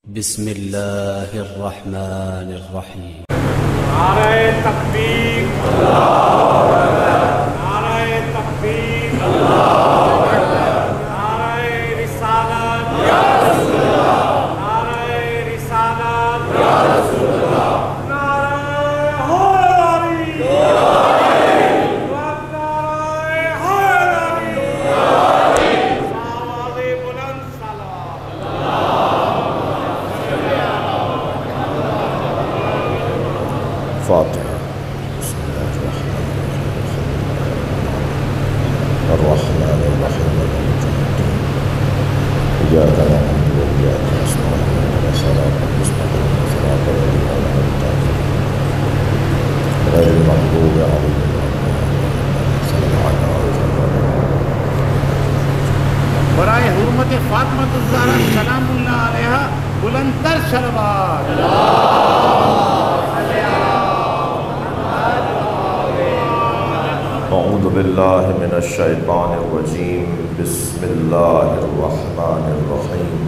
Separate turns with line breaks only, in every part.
بسم الله الرحمن الرحيم.
نعرہ تکبیر، اللہ اکبر، نعرہ تکبیر، اللہ اکبر، نعرہ رسالت، یا رسول اللہ، نعرہ رسالت، یا رسول اللہ، نعرہ حیدری، نعرہ حیدری، آواز بلند صلوات.
فاتحہ. بسم اللہ الرحمن الرحیم. إياك نعبد وإياك نستعين اهدنا الصراط المستقيم صراط الذين أنعمت عليهم غير المغضوب عليهم ولا الضالين.
برائے حرمت فاطمہ الزہرا سلام اللہ علیہا بلند تر صلوات.
أعوذ بالله من الشيطان الرجيم. بسم الله الرحمن الرحيم.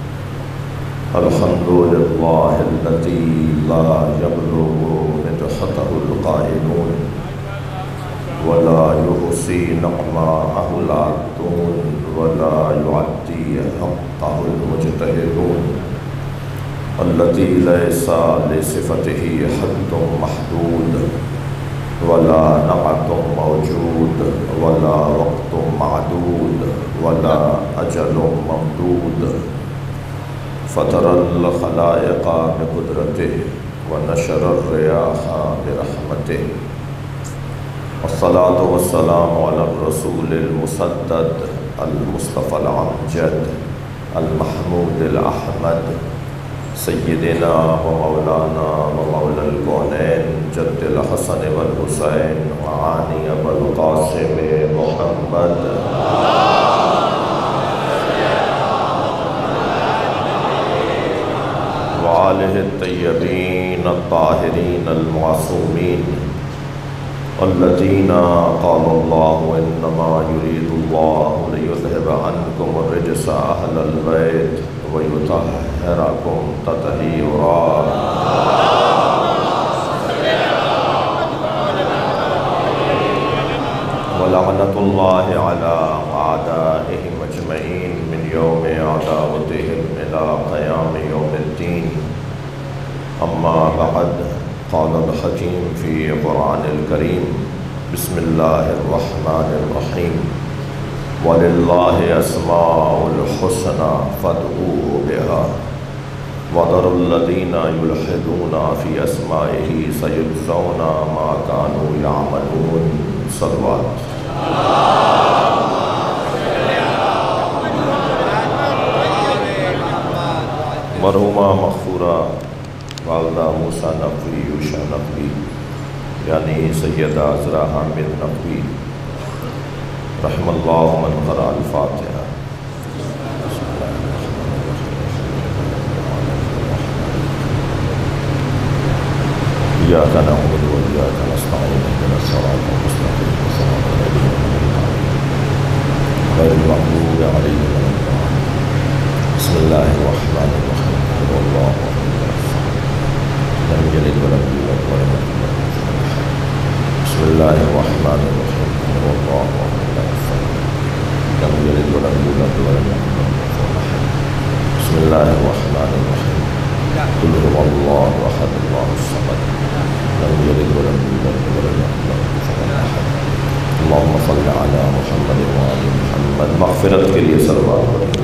الحمد لله الذي لا يبلغ مدحته القائلون ولا يحصي نعماءه العادون ولا يعدي حقه المجتهدون الذي ليس لصفته حد محدود ولا نعت موجود ولا وقت معدود ولا أجل ممدود فطر الخلائق بقدرته ونشر الرياح برحمته والصلاة والسلام على الرسول المسدد المصطفى الأمجد المحمود الأحمد سیدنا و مولانا و مولا الکونین جد الحسن والحسین معانی ابو القاسم محمد وآلہ الطیبین الطاہرین المعصومین الذین قال اللہ انما یرید اللہ لیذہب عنکم الرجس اہل البیت وَيُطَهِّرَكُمْ تَطْهِيرًا. وَلَعْنَةُ اللَّهِ عَلَىٰ أَعْدَائِهِمْ أَجْمَعِينَ مِنْ يَوْمِ عَدَاوَتِهِمْ إِلَىٰ قِيَامِ يَوْمِ الدِّينِ. أَمَّا بَعْدُ قَالَ الْحَكِيمُ فِي قُرْآنِ الْكَرِيمِ. بسم اللَّهِ الرَّحْمَنِ الرَّحِيمِ. وَلِلَّهِ أَسْمَاءُ الْحُسْنَى فَادْعُوهُ بِهَا وَذَرُوا الَّذِينَ يُلْحِدُونَ فِي أَسْمَائِهِ سَيُجْزَوْنَ مَا كَانُوا يَعْمَلُونَ. صلوات. مرحومہ مغفورہ والدہ موسیٰ نقوی یوشا نقوی یعنی سیدہ عذرا حامد نقوی رحم اللہ من قرأ الفاتحہ. إياك نعبد وإياك نستعين اهدنا الصراط المستقيم صراط الذين أنعمت عليهم غير المغضوب عليهم ولا الضالين. بسم الله الرحمن الرحيم. قل هو الله أحد لم يلد ولم يولد ولم يكن له كفوا أحد. بسم الله الرحمن الرحيم. قل هو الله أحد لم يلد ولم يولد ولم يكن له كفوا أحد. بسم الله الرحمن الرحيم. قل هو الله أحد الله الصمد لم يلد ولم يولد ولم يكن له كفوا أحد. اللهم صل على محمد وآل محمد. مغفرت کے لیے صلوات پڑھیں.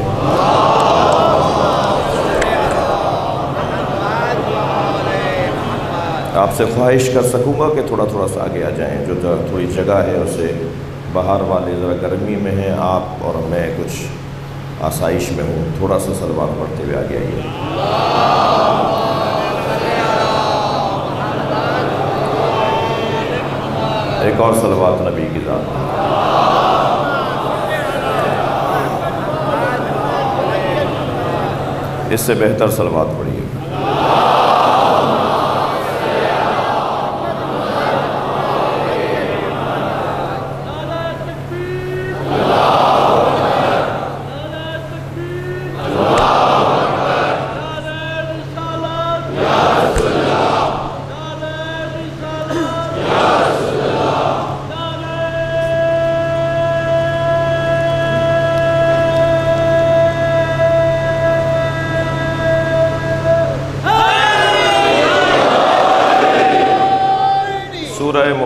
آپ سے خواہش کر سکوں گا کہ تھوڑا تھوڑا سا آگے آ جائیں. جو تھوڑی جگہ ہے اسے باہر والے ذرا گرمی میں ہیں آپ اور میں کچھ آسائش میں ہوں. تھوڑا سا صلوات پڑھتے ہوئے آگے آئیے. ایک اور صلوات نبی کی ذات. اس سے بہتر صلوات پڑھیے.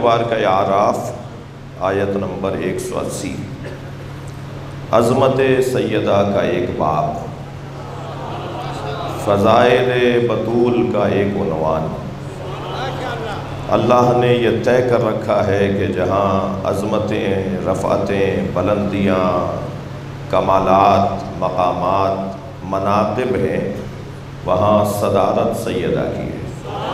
मुबारक आराफ आयत नंबर 180। अज़मत सैयदा का एक बाब, फ़ज़ाइल बतूल का एक उन्वान। अल्लाह ने यह तय कर रखा है कि जहाँ अज़मतें, रफ़अतें, बुलंदियाँ, कमालात, मकामात, मनाक़िब हैं, वहाँ सदारत सैयदा की है।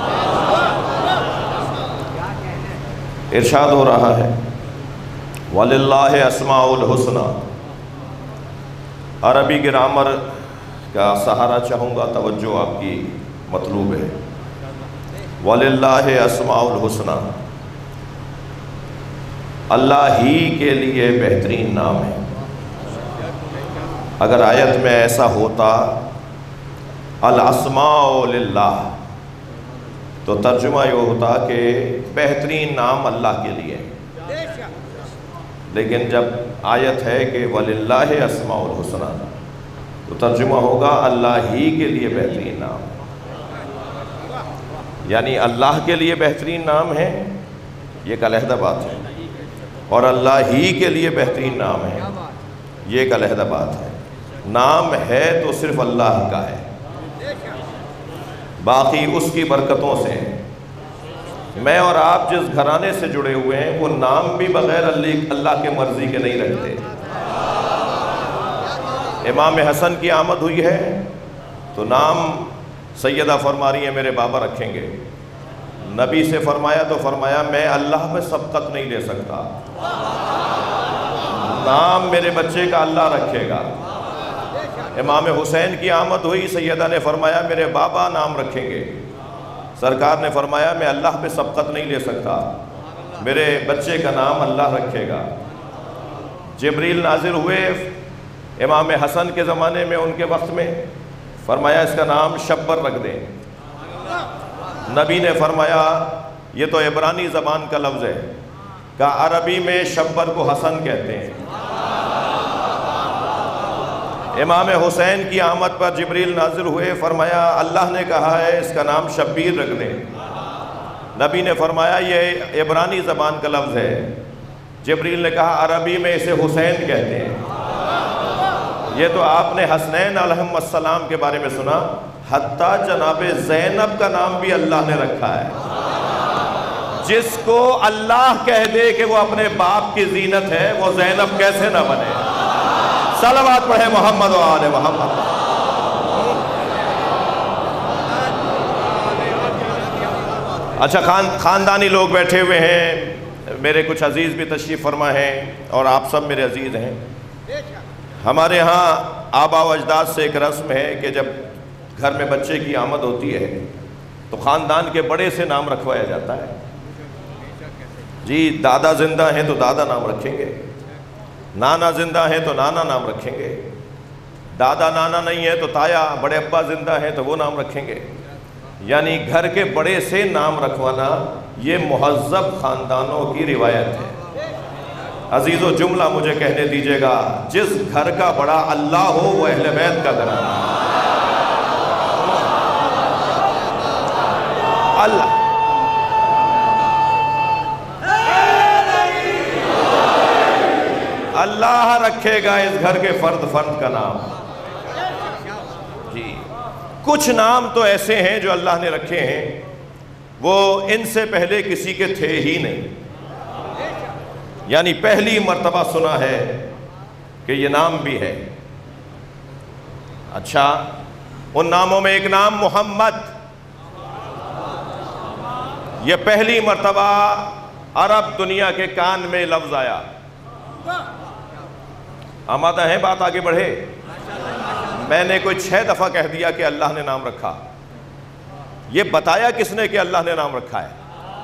इरशाद हो रहा है वलिल्लाहि अस्माउल हुस्ना। अरबी ग्रामर का सहारा चाहूँगा, तवज्जो आपकी मतलूब है। वलिल्लाहि अस्माउल हुस्ना, अल्लाह ही के लिए बेहतरीन नाम है। अगर आयत में ऐसा होता अल अस्माउ लिल्लाह, तो तर्जुमा ये होता कि बेहतरीन नाम अल्लाह के लिए। लेकिन जब आयत है कि वलिल्लाहि अस्माउल हुस्ना, तो तर्जुमा होगा अल्लाह ही के लिए बेहतरीन नाम, यानी अल्लाह के लिए बेहतरीन नाम है, ये एक अलहदा बात है, और अल्लाह ही के लिए बेहतरीन नाम है, ये एक अलहदा बात है। नाम है तो सिर्फ अल्लाह का है, बाकी उसकी बरकतों से। मैं और आप जिस घराने से जुड़े हुए हैं, वो नाम भी बग़ैर अल्लाह के मर्ज़ी के नहीं रखते। इमाम हसन की आमद हुई है तो नाम सैयदा फरमा रही है मेरे बाबा रखेंगे। नबी से फरमाया तो फरमाया मैं अल्लाह पे सबकत नहीं ले सकता, नाम मेरे बच्चे का अल्लाह रखेगा। इमाम हुसैन की आमद हुई, सैयदा ने फरमाया मेरे बाबा नाम रखेंगे। सरकार ने फरमाया मैं अल्लाह पे सबकत नहीं ले सकता, मेरे बच्चे का नाम अल्लाह रखेगा। जिब्रील नाजिल हुए इमाम हसन के ज़माने में, उनके वक्त में, फरमाया इसका नाम शब्बर रख दें। नबी ने फरमाया ये तो इब्रानी ज़बान का लफ्ज़ है, का अरबी में शब्बर को हसन कहते हैं। इमाम हुसैन की आमद पर जिब्रील नाजिल हुए, फरमाया अल्लाह ने कहा है इसका नाम शब्बीर रख दें। नबी ने फरमाया ये इब्रानी ज़बान का लफ्ज़ है। जिब्रील ने कहा अरबी में इसे हुसैन कहते हैं। ये तो आपने हसनैन अलैहिस्सलाम के बारे में सुना, हत्ता जनाब ज़ैनब का नाम भी अल्लाह ने रखा है। जिसको अल्लाह कह दे कि वो अपने बाप की ज़ीनत है, वो ज़ैनब कैसे ना बने। सलावत पढ़े मोहम्मद व आले मोहम्मद। अच्छा, ख़ानदानी लोग बैठे हुए हैं, मेरे कुछ अजीज़ भी तशरीफ़ फरमा हैं और आप सब मेरे अजीज़ हैं। हमारे यहाँ आबा व अजदाद से एक रस्म है कि जब घर में बच्चे की आमद होती है तो ख़ानदान के बड़े से नाम रखवाया जाता है। जी, दादा ज़िंदा हैं तो दादा नाम रखेंगे, नाना ज़िंदा है तो नाना नाम रखेंगे, दादा नाना नहीं है तो ताया बड़े अब्बा ज़िंदा है तो वो नाम रखेंगे। यानी घर के बड़े से नाम रखवाना ये मुहज़्ज़ब ख़ानदानों की रिवायत है। अजीज़ो, जुमला मुझे कहने दीजिएगा, जिस घर का बड़ा अल्लाह हो वो अहले बैत का घराना। अल्लाह अल्लाह रखेगा इस घर के फर्द फर्द का नाम। जी, कुछ नाम तो ऐसे हैं जो अल्लाह ने रखे हैं, वो इनसे पहले किसी के थे ही नहीं, यानी पहली मर्तबा सुना है कि ये नाम भी है। अच्छा, उन नामों में एक नाम मोहम्मद, ये पहली मर्तबा अरब दुनिया के कान में लफ्ज़ आया। आमादा है बात आगे बढ़े? मैंने कोई 6 दफ़ा कह दिया कि अल्लाह ने नाम रखा। ये बताया किसने कि अल्लाह ने नाम रखा है?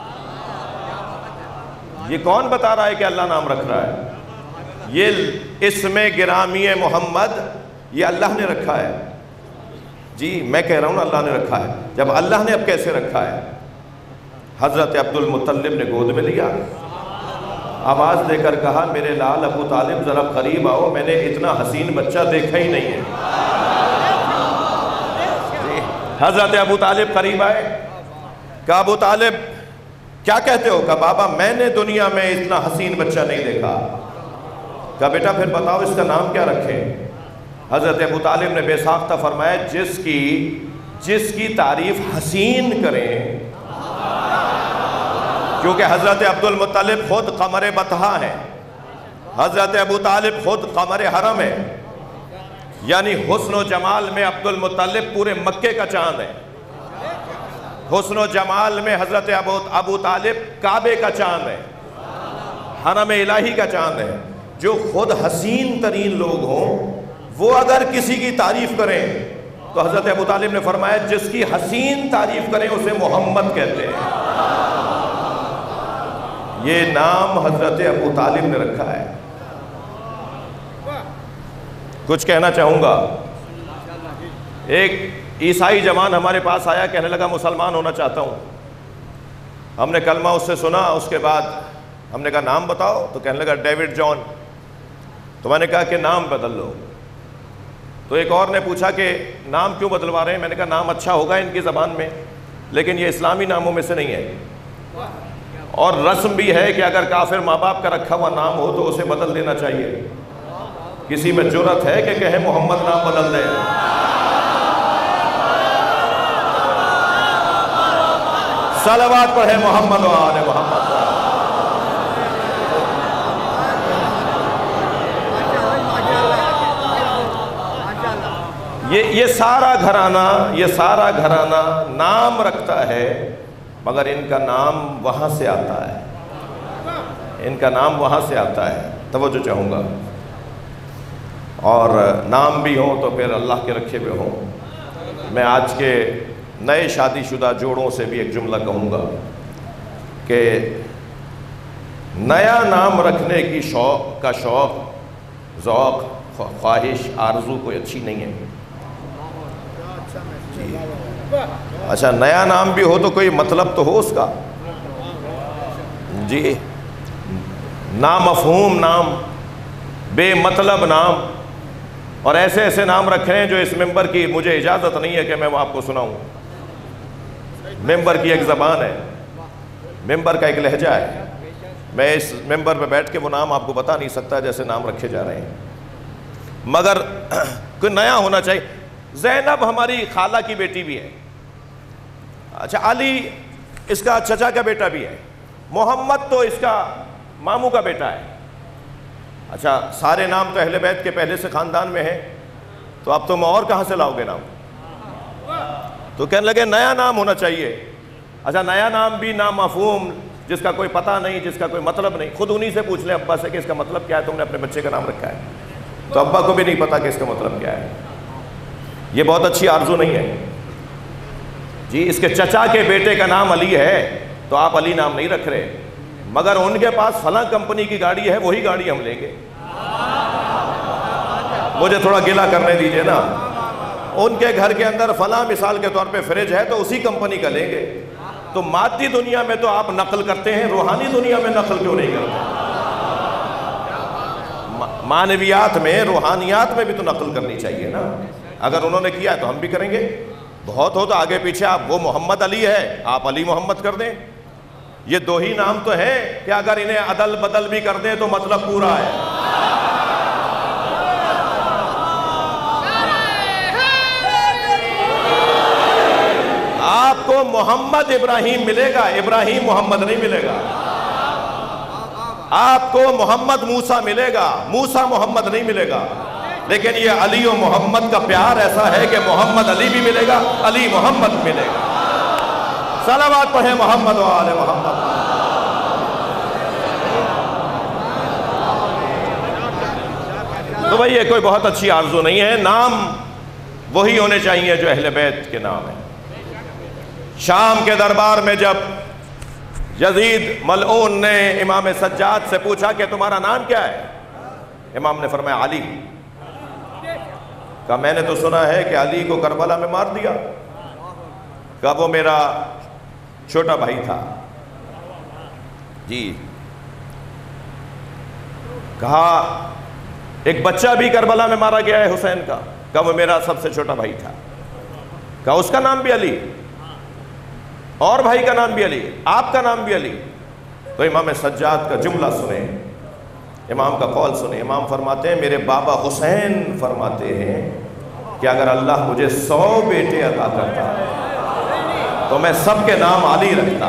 ये कौन बता रहा है कि अल्लाह नाम रख रहा है? ये इसमें गिरामी मोहम्मद ये अल्लाह ने रखा है। जी, मैं कह रहा हूँ ना अल्लाह ने रखा है। जब अल्लाह ने अब कैसे रखा है? हज़रत अब्दुल मुत्तलिब ने गोद में लिया, आवाज़ देकर कहा मेरे लाल अबू तालिब ज़रा करीब आओ, मैंने इतना हसीन बच्चा देखा ही नहीं है। हज़रत अबू तालिब करीब आए, कहा अबू तालिब کیا کہتے ہو؟ کہا بابا میں نے دنیا میں اتنا حسین بچہ نہیں دیکھا۔ کہا بیٹا پھر بتاؤ اس کا نام کیا رکھیں؟ حضرت ابو طالب نے بے ساختہ فرمایا جس کی تعریف حسین کریں، کیونکہ حضرت عبد المطلب خود قمر بطحا ہے، حضرت ابو طالب خود قمر حرم ہے، یعنی حسن و جمال میں عبد المطلب پورے مکے کا چاند ہے، حسن و جمال میں حضرت ابو طالب کعبے کا چاند ہے، حرم الہی کا چاند ہے۔ جو خود حسین ترین لوگ ہوں وہ اگر کسی کی تعریف کریں تو حضرت ابو طالب نے فرمایا جس کی حسین تعریف کریں اسے محمد کہتے ہیں۔ یہ نام حضرت ابو طالب نے رکھا ہے۔ کچھ کہنا چاہوں گا۔ ایک عیسائی جوان ہمارے پاس آیا، کہنے لگا مسلمان ہونا چاہتا ہوں۔ ہم نے کلمہ اس سے سنا، اس کے بعد ہم نے کہا نام بتاؤ، تو کہنے لگا ڈیوڈ جان۔ تو میں نے کہا کہ نام بدل لو۔ تو ایک اور نے پوچھا کہ نام کیوں بدلوا رہے ہیں؟ میں نے کہا نام اچھا ہوگا ان کی زبان میں، لیکن یہ اسلامی ناموں میں سے نہیں ہے، اور رسم بھی ہے کہ اگر کافر ماں باپ کا رکھا ہوا نام ہو تو اسے بدل دینا چاہیے۔ کسی میں جرأت ہے کہ کہے محمد نام بدل دے؟ صلوات پڑھے محمد و آل محمد۔ یہ سارا گھرانہ نام رکھتا ہے، مگر ان کا نام وہاں سے آتا ہے، ان کا نام وہاں سے آتا ہے۔ توجہ چاہوں گا، اور نام بھی ہوں تو پھر اللہ کے رکھے ہوئے ہوں۔ میں آج کے نئے شادی شدہ جوڑوں سے بھی ایک جملہ کہوں گا کہ نیا نام رکھنے کی شوق، ذوق، خواہش، آرزو کوئی اچھی نہیں ہے۔ اچھا نیا نام بھی ہو تو کوئی مطلب تو ہو اس کا، جی، نامفہوم نام، بے مطلب نام، اور ایسے ایسے نام رکھیں جو اس ممبر کی مجھے اجازت نہیں ہے کہ میں وہ آپ کو سناؤں۔ ممبر کی ایک زبان ہے، ممبر کا ایک لہجہ ہے، میں اس ممبر پہ بیٹھ کے وہ نام آپ کو بتا نہیں سکتا جیسے نام رکھے جا رہے ہیں، مگر کوئی نیا ہونا چاہیے۔ زینب ہماری خالہ کی بیٹی بھی ہے، اچھا علی اس کا چچا کا بیٹا بھی ہے، محمد تو اس کا ماموں کا بیٹا ہے۔ اچھا سارے نام تو اہل بیت کے پہلے سے خاندان میں ہیں، تو اب تم اور کہاں سے لاؤ گے نام؟ تو کہنے لگے نیا نام ہونا چاہیے۔ اچھا نیا نام بھی نامفہوم، جس کا کوئی پتہ نہیں، جس کا کوئی مطلب نہیں، خود انہی سے پوچھ لیں ابا سے کہ اس کا مطلب کیا ہے، تم نے اپنے بچے کا نام رکھا ہے، تو ابا کو بھی نہیں پتا کہ اس کا مطلب کیا ہے۔ یہ بہت اچھی آرزو نہیں ہے جی۔ اس کے چچا کے بیٹے کا نام علی ہے تو آپ علی نام نہیں رکھ رہے، مگر ان کے پاس فلاں کمپنی کی گاڑی ہے، وہی گاڑی ہم لیں گے۔ مجھے تھوڑا گلہ کرنے دیجئے نا، ان کے گھر کے اندر فلاں مثال کے طور پہ فریج ہے تو اسی کمپنی کا لیں گے۔ تو مادی دنیا میں تو آپ نقل کرتے ہیں، روحانی دنیا میں نقل کیوں نہیں کرتے؟ معنویات میں، روحانیات میں بھی تو نقل کرنی چاہیے نا۔ اگر انہوں نے کیا تو ہم بھی کریں گے۔ بہت ہو تو آگے پیچھے آپ، وہ محمد علی ہے آپ علی محمد کر دیں۔ یہ دو ہی نام تو ہیں کہ اگر انہیں عدل بدل بھی کر دیں تو مطلب پورا ہے۔ آپ کو محمد ابراہیم ملے گا، ابراہیم محمد نہیں ملے گا۔ آپ کو محمد موسیٰ ملے گا، موسیٰ محمد نہیں ملے گا۔ لیکن یہ علی و محمد کا پیار ایسا ہے کہ محمد علی بھی ملے گا، علی محمد ملے گا۔ صلوات پڑھیں محمد و آل محمد۔ تو بھئی یہ کوئی بہت اچھی آرزو نہیں ہے، نام وہی ہونے چاہیے جو اہل بیت کے نام ہیں۔ شام کے دربار میں جب یزید ملعون نے امام سجاد سے پوچھا کہ تمہارا نام کیا ہے، امام نے فرمایا علی۔ کہا میں نے تو سنا ہے کہ علی کو کربلا میں مار دیا۔ کہا وہ میرا چھوٹا بھائی تھا جی۔ کہا ایک بچہ بھی کربلا میں مارا گیا ہے حسین کا؟ کہا وہ میرا سب سے چھوٹا بھائی تھا۔ کہا اس کا نام بھی علی؟ اور بھائی کا نام بھی علی، آپ کا نام بھی علی، تو امام سجاد کا جملہ سنیں، امام کا قول سنیں۔ امام فرماتے ہیں میرے بابا حسین فرماتے ہیں کہ اگر اللہ مجھے 100 بیٹے عطا کرتا تو میں سب کے نام علی رکھتا۔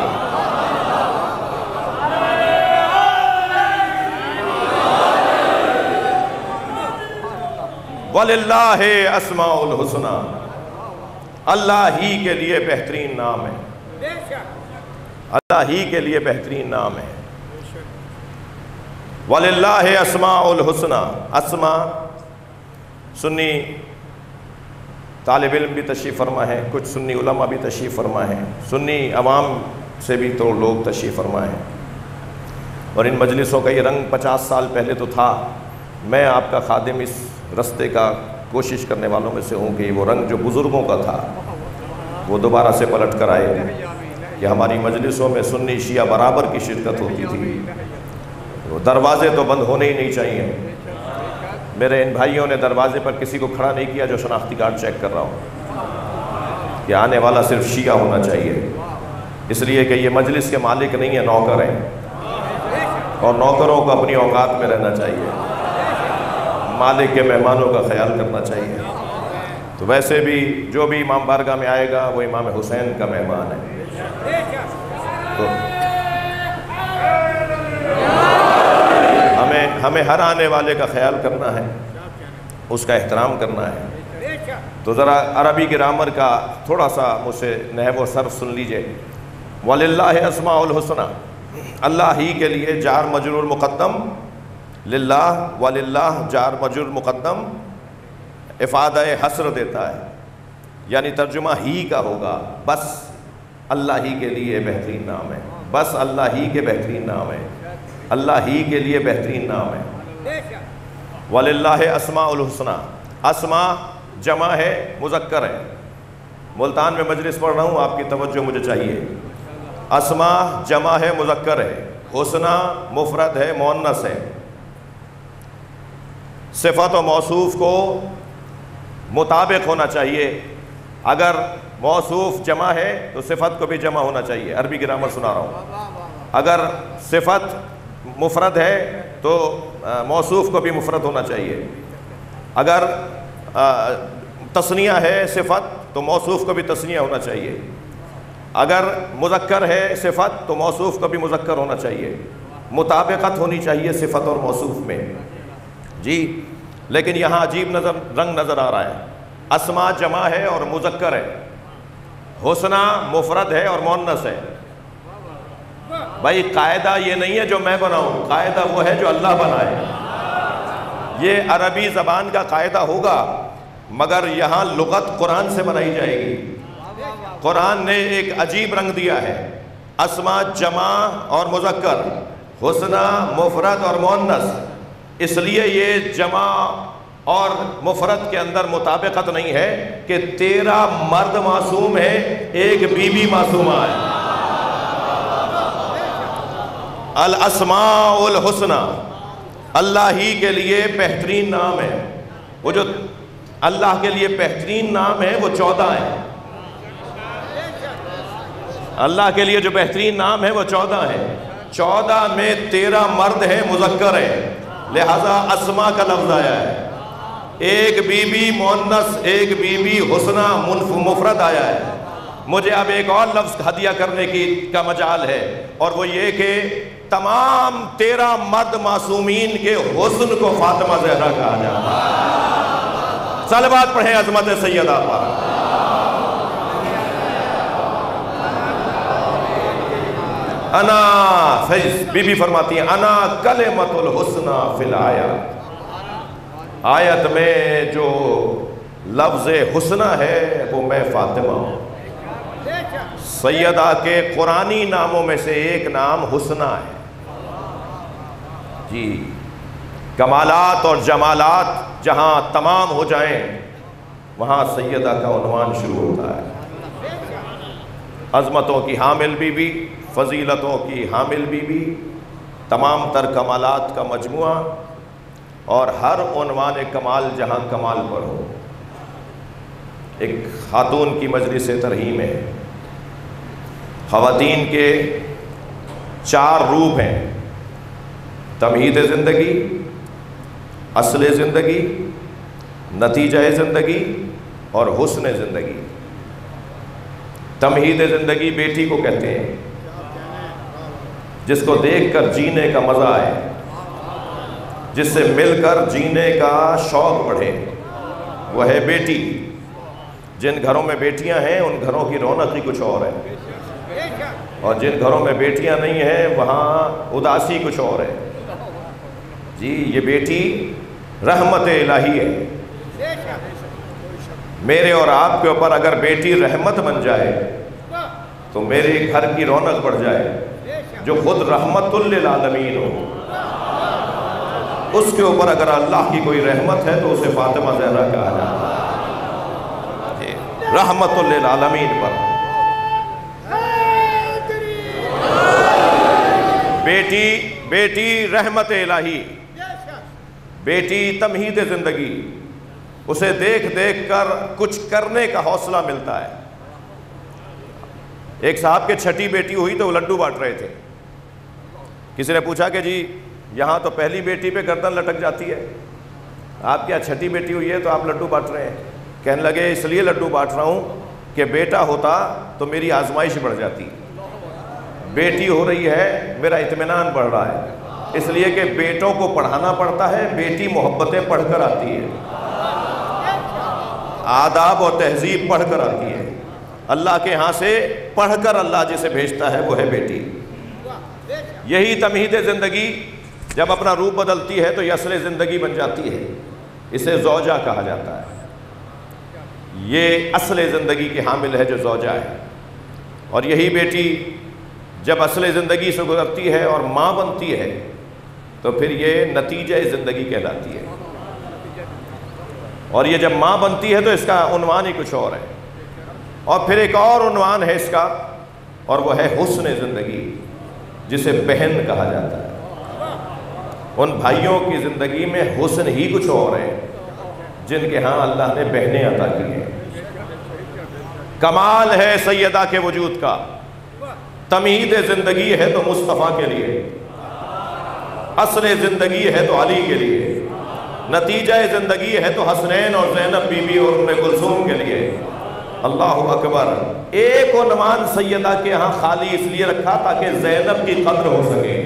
وَلِلَّهِ أَسْمَاءُ الْحُسْنَى، اللہ ہی کے لیے بہترین نام ہے، اللہ ہی کے لیے بہترین نام ہے۔ وَلِلَّهِ أَسْمَاءُ الْحُسْنَى، اسماء سنی طالب علم بھی تشریف فرما ہے، کچھ سنی علماء بھی تشریف فرما ہے، سنی عوام سے بھی تو لوگ تشریف فرما ہے، اور ان مجلسوں کا یہ رنگ 50 سال پہلے تو تھا۔ میں آپ کا خادم اس رستے کا کوشش کرنے والوں میں سے ہوں کہ وہ رنگ جو بزرگوں کا تھا وہ دوبارہ سے پلٹ کر آئے، کہ ہماری مجلسوں میں سنی شیعہ برابر کی شرکت ہوتی تھی، وہ دروازے تو بند ہونے ہی نہیں چاہیے۔ میرے ان بھائیوں نے دروازے پر کسی کو کھڑا نہیں کیا جو شناختی کارڈ چیک کر رہا ہو، کہ آنے والا صرف شیعہ ہونا چاہیے، اس لیے کہ یہ مجلس کے مالک نہیں ہے، نوکر ہیں، اور نوکروں کو اپنی اوقات میں رہنا چاہیے، مالک کے مہمانوں کا خیال کرنا چاہیے۔ تو ویسے بھی جو بھی امام بارگاہ میں آئے گا وہ امام حسین کا مہمان ہے، تو ہمیں ہر آنے والے کا خیال کرنا ہے، اس کا احترام کرنا ہے۔ تو ذرا عربی گرامر کا تھوڑا سا مجھ سے نحو و صرف سن لیجئے۔ وَلِلَّهِ أَسْمَاءُ الْحُسْنَى، اللہ ہی کے لیے جار مجرور مقدم، للہ وَلِلَّهِ جار مجرور مقدم افادہ حسر دیتا ہے، یعنی ترجمہ ہی کا ہوگا، بس اللہ ہی کے لیے بہترین نام ہے، بس اللہ ہی کے بہترین نام ہے، اللہ ہی کے لیے بہترین نام ہے۔ وَلِلَّهِ أَسْمَاءُ الْحُسْنَى، اسماء جمع ہے، مذکر ہے، ملتان میں مجلس پڑھ رہا ہوں، آپ کی توجہ مجھے چاہیے۔ اسماء جمع ہے، مذکر ہے، حسنہ مفرد ہے، مؤنث ہے۔ صفت و موصوف کو مطابق ہونا چاہیے، اگر موصوف جمع ہے تو صفت کو بھی جمع ہونا چاہیے، عربی گرامر سنا رہا ہوں۔ اگر صفت مفرد ہے تو موصوف کو بھی مفرد ہونا چاہیے، اگر تثنیہ ہے صفت تو موصوف کو بھی تثنیہ ہونا چاہیے، اگر مذکر ہے صفت تو موصوف کو بھی مذکر ہونا چاہیے، مطابقت ہونی چاہیے صفت اور موصوف میں جی۔ لیکن یہاں عجیب رنگ نظر آ رہا ہے، اسماء جمع ہے اور مذکر ہے، حسنہ مفرد ہے اور مؤنث ہے۔ بھائی قاعدہ یہ نہیں ہے جو میں بناؤں، قاعدہ وہ ہے جو اللہ بنائے۔ یہ عربی زبان کا قاعدہ ہوگا، مگر یہاں لغت قرآن سے بنائی جائے گی۔ قرآن نے ایک عجیب رنگ دیا ہے، اسماء جمع اور مذکر، حسنہ مفرد اور مؤنث، اس لیے یہ جمع اور مفرد کے اندر مطابقت نہیں ہے کہ 13 مرد معصوم ہے، ایک بیوی معصومہ ہے۔ الاسماء الحسنى، اللہ ہی کے لیے بہترین نام ہے، وہ جو اللہ کے لیے بہترین نام ہے وہ 14 ہے، اللہ کے لیے جو بہترین نام ہے وہ 14 ہے، 14 میں 13 مرد ہیں، مذکر ہیں، لہذا اسماء کا لفظ آیا ہے، ایک بی بی مؤنث، ایک بی بی حسنہ مفرد آیا ہے۔ مجھے اب ایک اور لفظ ہدیہ کرنے کا مجال ہے، اور وہ یہ کہ تمام 13 مرد معصومین کے حسن کو فاطمہ زہرا کہا جاتا ہے۔ صلوات پڑھیں عظمت سیدہ پر۔ انا بی بی فرماتی ہیں انا کلمۃ الحسنى فی الآیات، آیت میں جو لفظ حسنہ ہے وہ میں فاطمہ ہوں۔ سیدہ کے قرآنی ناموں میں سے ایک نام حسنہ ہے جی۔ کمالات اور جمالات جہاں تمام ہو جائیں وہاں سیدہ کا عنوان شروع ہوتا ہے۔ عظمتوں کی حامل بی بی، فضیلتوں کی حامل بی بی، تمام تر کمالات کا مجموعہ، اور ہر عنوان کمال جہاں کمال پر ہو۔ ایک خاتون کی مجلس ترحیم ہے، خواتین کے 4 روپ ہیں: تمہید زندگی، اصل زندگی، نتیجہ زندگی اور حسن زندگی۔ تمہید زندگی بیٹی کو کہتے ہیں، جس کو دیکھ کر جینے کا مزہ آئے، جس سے مل کر جینے کا شوق بڑھے، وہ ہے بیٹی۔ جن گھروں میں بیٹیاں ہیں ان گھروں کی رونق ہی کچھ اور ہے، اور جن گھروں میں بیٹیاں نہیں ہیں وہاں اداسی کچھ اور ہے۔ جی یہ بیٹی رحمت الہی ہے۔ میرے اور آپ کے اوپر اگر بیٹی رحمت بن جائے تو میرے گھر کی رونق بڑھ جائے۔ جو خود رحمت للعالمین ہو، اس کے اوپر اگر اللہ کی کوئی رحمت ہے تو اسے فاطمہ زہرا کہا جاتا ہے، رحمت للعالمین پر۔ بیٹی رحمت الہی، بیٹی تمہید زندگی، اسے دیکھ دیکھ کر کچھ کرنے کا حوصلہ ملتا ہے۔ ایک صاحب کے چھٹی بیٹی ہوئی تو وہ لڈو بانٹ رہے تھے۔ کسی نے پوچھا کہ جی یہاں تو پہلی بیٹی پہ گردن لٹک جاتی ہے، آپ کیا چھٹی بیٹی ہوئی ہے تو آپ لڈو بانٹ رہے ہیں؟ کہنے لگے اس لیے لڈو بانٹ رہا ہوں کہ بیٹا ہوتا تو میری آزمائش بڑھ جاتی، بیٹی ہو رہی ہے میرا اطمینان بڑھ رہا ہے، اس لیے کہ بیٹوں کو پڑھانا پڑتا ہے، بیٹی محبتیں پڑھ کر آتی ہے، آداب اور تہذیب پڑھ کر آتی ہے، اللہ کے ہاں سے پڑھ کر اللہ جسے بھیجتا ہے وہ ہے بیٹی۔ یہی تمہید زندگی جب اپنا روپ بدلتی ہے تو یہ اصل زندگی بن جاتی ہے، اسے زوجہ کہا جاتا ہے۔ یہ اصل زندگی کی حامل ہے جو زوجہ ہے، اور یہی بیٹی جب اصل زندگی سے گزرتی ہے اور ماں بنتی ہے تو پھر یہ نتیجہ زندگی کہلاتی ہے، اور یہ جب ماں بنتی ہے تو اس کا عنوان ہی کچھ اور ہے، اور پھر ایک اور عنوان ہے اس کا، اور وہ ہے حسن زندگی، جسے بہن کہا جاتا ہے۔ ان بھائیوں کی زندگی میں حسن ہی کچھ اور ہے جن کے ہاں اللہ نے بہنیں عطا کی ہیں۔ کمال ہے سیدہ کے وجود کا، تمہید زندگی ہے تو مصطفیٰ کے لیے، اصل زندگی ہے تو علی کے لیے، نتیجہ زندگی ہے تو حسنین اور زینب بی بی اور ام کلثوم کے لیے۔ اللہ اکبر۔ ایک عنوان سیدہ کے ہاں خالی اس لیے رکھا تاکہ زینب کی قدر ہو سکے،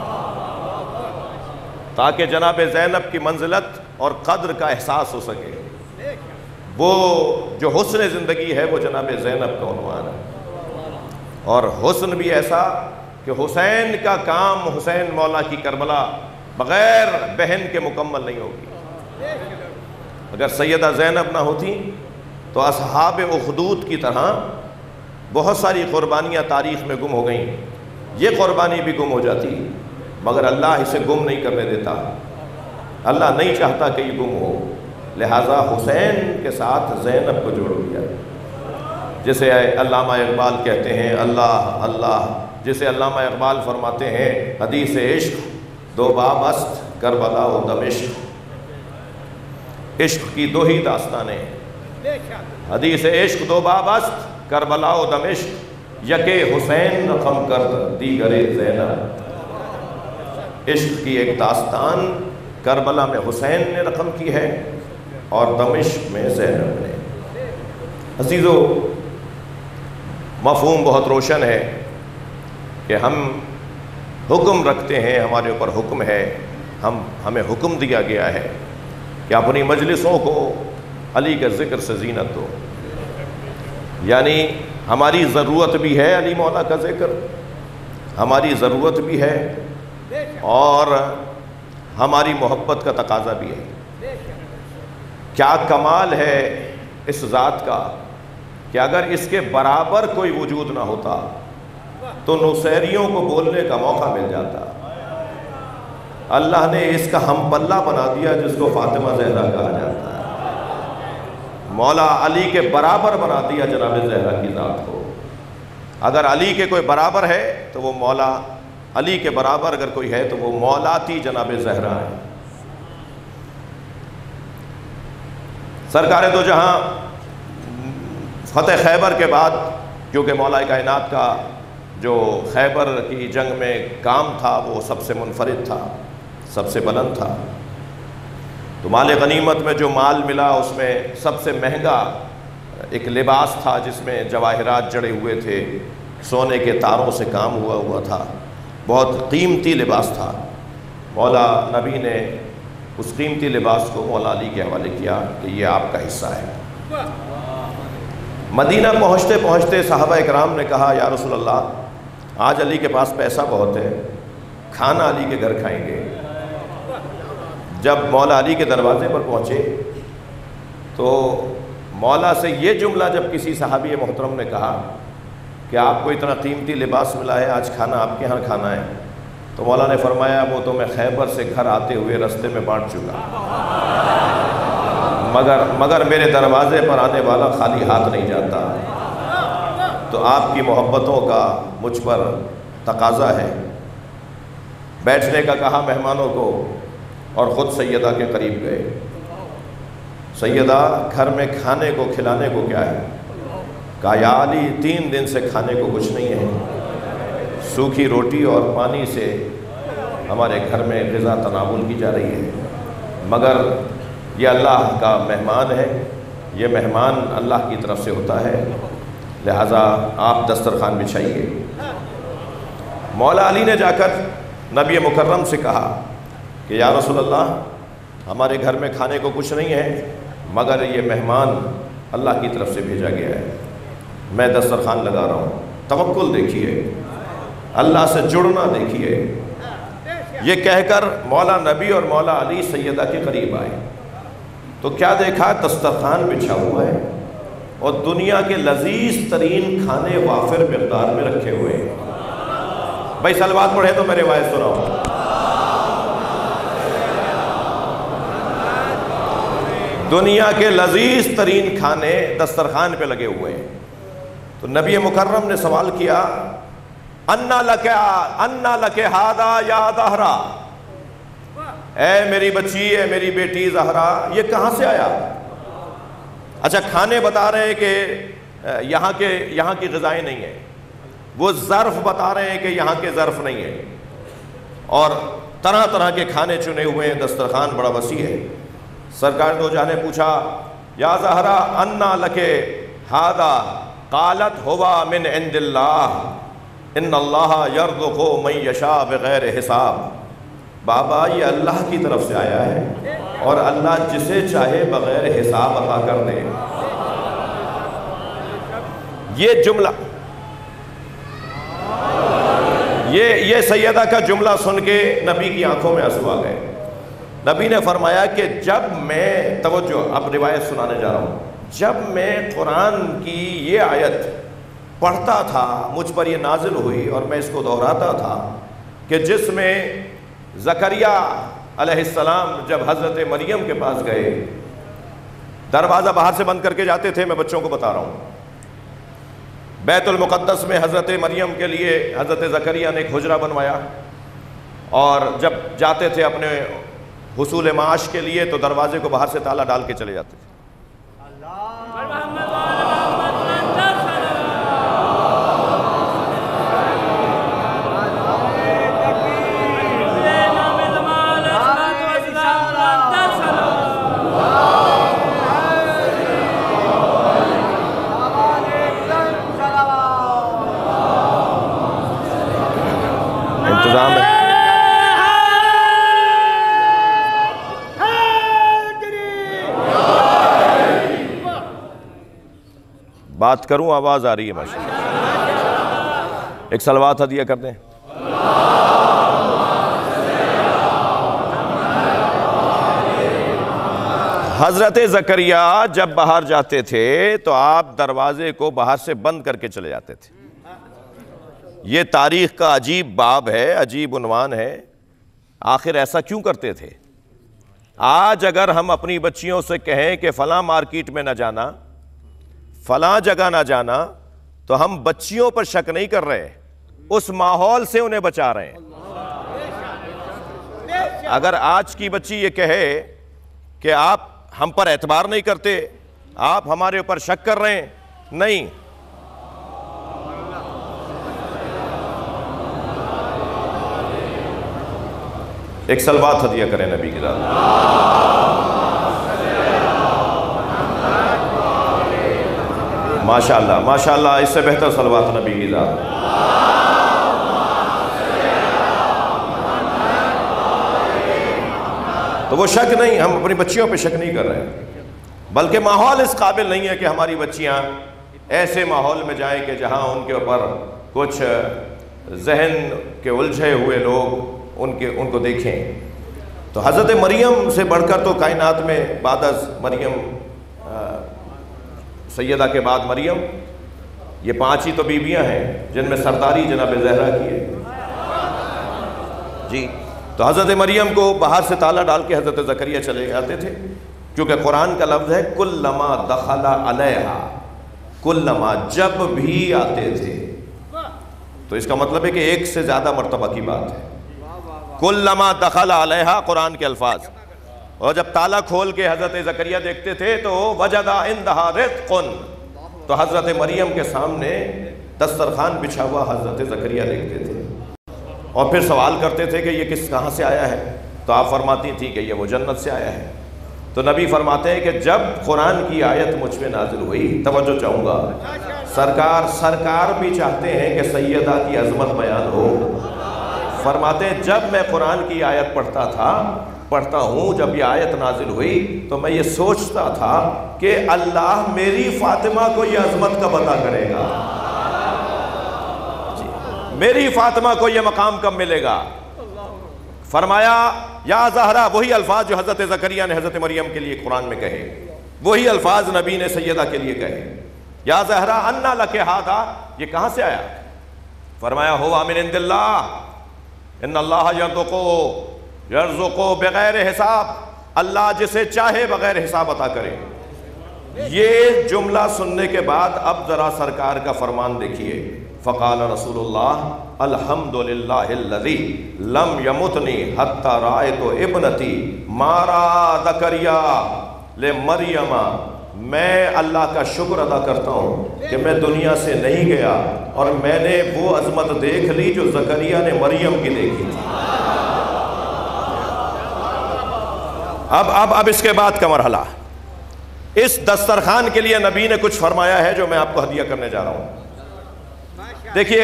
تاکہ جناب زینب کی منزلت اور قدر کا احساس ہو سکے۔ وہ جو حسن زندگی ہے وہ جناب زینب کا عنوان ہے، اور حسن بھی ایسا کہ حسین کا کام، حسین مولا کی کربلا بغیر بہن کے مکمل نہیں ہوگی۔ اگر سیدہ زینب نہ ہوتی تو اصحاب اخدود کی طرح بہت ساری قربانیاں تاریخ میں گم ہو گئیں، یہ قربانی بھی گم ہو جاتی، مگر اللہ اسے گم نہیں کرنے دیتا، اللہ نہیں چاہتا کہ یہ گم ہو، لہٰذا حسین کے ساتھ زینب کو جوڑ دیا، جسے علامہ اقبال کہتے ہیں اللہ اللہ، جسے علامہ اقبال فرماتے ہیں حدیث عشق دو باب است کربلا و دمشق، عشق کی دو ہی داستانیں، حدیث عشق دو باب است کربلا و دمشق، یکے حسین رقم کرد دیگر زینب۔ عشق کی ایک داستان کربلا میں حسین نے رقم کی ہے اور دمشق میں زینب نے۔ عزیزو، مفہوم بہت روشن ہے کہ ہم حکم رکھتے ہیں، ہمارے اوپر حکم ہے، ہمیں حکم دیا گیا ہے کہ اپنی مجلسوں کو علی کے ذکر سے زینت دو، یعنی ہماری ضرورت بھی ہے علی مولا کا ذکر، ہماری ضرورت بھی ہے اور ہماری محبت کا تقاضا بھی ہے۔ کیا کمال ہے اس ذات کا کہ اگر اس کے برابر کوئی وجود نہ ہوتا تو نصیریوں کو بولنے کا موقع مل جاتا۔ اللہ نے اس کا ہم پلہ بنا دیا جس کو فاطمہ زہرا کہا جاتا ہے، مولا علی کے برابر بنا دیا جناب زہرا کی ذات کو۔ اگر علی کے کوئی برابر ہے تو وہ مولا علی کے برابر اگر کوئی ہے تو وہ مولاتی جناب زہرا ہے۔ سرکار دو جہاں فتح خیبر کے بعد کیونکہ مولا کائنات کا
جو خیبر کی جنگ میں کام تھا وہ سب سے منفرد تھا، سب سے بلند تھا۔ تو مال غنیمت میں جو مال ملا اس میں سب سے مہنگا ایک لباس تھا جس میں جواہرات جڑے ہوئے تھے، سونے کے تاروں سے کام ہوا تھا، بہت قیمتی لباس تھا۔ مولا نبی نے اس قیمتی لباس کو مولا علی کے حوالے کیا کہ یہ آپ کا حصہ ہے۔ مدینہ پہنچتے پہنچتے صحابہ اکرام نے کہا یا رسول اللہ آج علی کے پاس پیسہ بہت ہے، کھانا علی کے گھر کھائیں گے۔ جب مولا علی کے دروازے پر پہنچے تو مولا سے یہ جملہ جب کسی صحابی محترم نے کہا کہ آپ کو اتنا قیمتی لباس ملا ہے، آج کھانا آپ کے ہاں کھانا ہے، تو مولا نے فرمایا وہ تو میں خیبر سے گھر آتے ہوئے رستے میں بانٹ چکا، مگر میرے دروازے پر آنے والا خالی ہاتھ نہیں جاتا۔ تو آپ کی محبتوں کا مجھ پر تقاضا ہے۔ بیٹھنے کا کہا مہمانوں کو اور خود سیدہ کے قریب گئے۔ سیدہ گھر میں کھانے کو کھلانے کو کیا ہے؟ کہا یا علی 3 دن سے کھانے کو کچھ نہیں ہے، سوکھی روٹی اور پانی سے ہمارے گھر میں غذا تناول کی جا رہی ہے، مگر یہ اللہ کا مہمان ہے، یہ مہمان اللہ کی طرف سے ہوتا ہے، لہٰذا آپ دسترخوان بچھائیے۔ مولا علی نے جا کر نبی مکرم سے کہا کہ یا رسول اللہ ہمارے گھر میں کھانے کو کچھ نہیں ہے، مگر یہ مہمان اللہ کی طرف سے بھیجا گیا ہے، میں دسترخوان لگا رہا ہوں۔ توکل دیکھیے، اللہ سے جڑنا دیکھیے۔ یہ کہہ کر مولا نبی اور مولا علی سیدہ کے قریب آئے تو کیا دیکھا؟ دسترخوان بچھا ہوا ہے اور دنیا کے لذیذ ترین کھانے وافر مقدار میں رکھے ہوئے ہیں۔ بھائی صلوات پڑھے تو میرے روایت سناؤ۔ دنیا کے لذیذ ترین کھانے دسترخوان پہ لگے ہوئے ہیں۔ تو نبی مکرم نے سوال کیا انا لک ھذا یا زہرا، اے میری بچی، اے میری بیٹی زہرا، یہ کہاں سے آیا؟ اچھا کھانے بتا رہے ہیں کہ یہاں کی غذائیں نہیں ہیں، وہ ظرف بتا رہے ہیں کہ یہاں کے ظرف نہیں ہیں، اور طرح طرح کے کھانے چنے ہوئے ہیں، دسترخوان بڑا وسیع ہے۔ سرکار دو جہاں نے پوچھا یا زہرا انا لک ھذا، قالت ہوا من عند اللہ ان اللہ یرزق من یشاء بغیر حساب، بابا یہ اللہ کی طرف سے آیا ہے اور اللہ جسے چاہے بغیر حساب عطا کر دے۔ یہ جملہ، یہ سیدہ کا جملہ سن کے نبی کی آنکھوں میں آنسو آ گئے۔ نبی نے فرمایا کہ جب میں، توجہ اب روایت سنانے جا رہا ہوں، جب میں قرآن کی یہ آیت پڑھتا تھا مجھ پر یہ نازل ہوئی اور میں اس کو دہراتا تھا کہ جس میں زکریا علیہ السلام جب حضرت مریم کے پاس گئے، دروازہ باہر سے بند کر کے جاتے تھے، میں بچوں کو بتا رہا ہوں، بیت المقدس میں حضرت مریم کے لیے حضرت زکریا نے ایک حجرہ بنوایا، اور جب جاتے تھے اپنے حصول معاش کے لیے تو دروازے کو باہر سے تالا ڈال کے چلے جاتے تھے۔ انتظام ہے، بات کروں آواز آ رہی ہے ماشاءاللہ، ایک صلوات ہدیہ کر دیں۔ حضرت زکریا جب باہر جاتے تھے تو آپ دروازے کو باہر سے بند کر کے چلے جاتے تھے۔ یہ تاریخ کا عجیب باب ہے، عجیب عنوان ہے، آخر ایسا کیوں کرتے تھے؟ آج اگر ہم اپنی بچیوں سے کہیں کہ فلاں مارکیٹ میں نہ جانا، فلاں جگہ نہ جانا، تو ہم بچیوں پر شک نہیں کر رہے، اس ماحول سے انہیں بچا رہے ہیں۔ اگر آج کی بچی یہ کہے کہ آپ ہم پر اعتبار نہیں کرتے، آپ ہمارے اوپر شک کر رہے ہیں، نہیں، ایک صلوات ہدیہ کریں نبی کی ذات۔ ماشاءاللہ ماشاءاللہ، اس سے بہتر صلوات نبی کی ذات۔ تو وہ شک نہیں، ہم اپنی بچیوں پہ شک نہیں کر رہے ہیں، بلکہ ماحول اس قابل نہیں ہے کہ ہماری بچیاں ایسے ماحول میں جائیں کہ جہاں ان کے اوپر کچھ ذہن کے الجھے ہوئے لوگ ان کو دیکھیں۔ تو حضرت مریم سے بڑھ کر تو کائنات میں بعد از مریم، سیدہ کے بعد مریم، یہ 5 ہی تو بیویاں ہیں جن میں سرداری جناب زہرا کی ہے جی۔ تو حضرت مریم کو باہر سے تالا ڈال کے حضرت زکریا چلے جاتے تھے، کیونکہ قرآن کا لفظ ہے کلما دخل علیہا، کلما، جب بھی آتے تھے، تو اس کا مطلب ہے کہ ایک سے زیادہ مرتبہ کی بات ہے۔ کلما دخل علیہا قرآن کے الفاظ، اور جب تالا کھول کے حضرت زکریا دیکھتے تھے تو وجد عندہا رزق، تو حضرت مریم کے سامنے دسترخوان بچھا ہوا حضرت زکریا دیکھتے تھے اور پھر سوال کرتے تھے کہ یہ کہاں سے آیا ہے؟ تو آپ فرماتی تھی کہ یہ وہ جنت سے آیا ہے۔ تو نبی فرماتے ہیں کہ جب قرآن کی آیت مجھ پہ نازل ہوئی، توجہ چاہوں گا، سرکار بھی چاہتے ہیں کہ سیدہ کی عظمت بیان ہو۔ فرماتے ہیں جب میں قرآن کی آیت پڑھتا ہوں، جب یہ آیت نازل ہوئی تو میں یہ سوچتا تھا کہ اللہ میری فاطمہ کو یہ عظمت کب عطا کرے گا، میری فاطمہ کو یہ مقام کب ملے گا۔ فرمایا یا زہرا، وہی الفاظ جو حضرت زکریا نے حضرت مریم کے لیے قرآن میں کہے، وہی الفاظ نبی نے سیدہ کے لیے کہے، یا زہرا انا لک ھذا، یہ کہاں سے آیا؟ فرمایا ہوا من عند اللہ، ان اللہ یرزق بغیر حساب، اللہ جسے چاہے بغیر حساب عطا کرے۔ یہ جملہ سننے کے بعد اب ذرا سرکار کا فرمان دیکھیے، فقال رسول اللہ الحمدللہ الذی لم یمتنی حتی رأیت ابنتی ما را زکریا لمریم، میں اللہ کا شکر ادا کرتا ہوں کہ میں دنیا سے نہیں گیا اور میں نے وہ عظمت دیکھ لی جو زکریا نے مریم کی دیکھی تھی۔ اب اس کے بعد کا مرحلہ، اس دسترخوان کے لیے نبی نے کچھ فرمایا ہے جو میں آپ کو ہدیہ کرنے جا رہا ہوں۔ دیکھیے،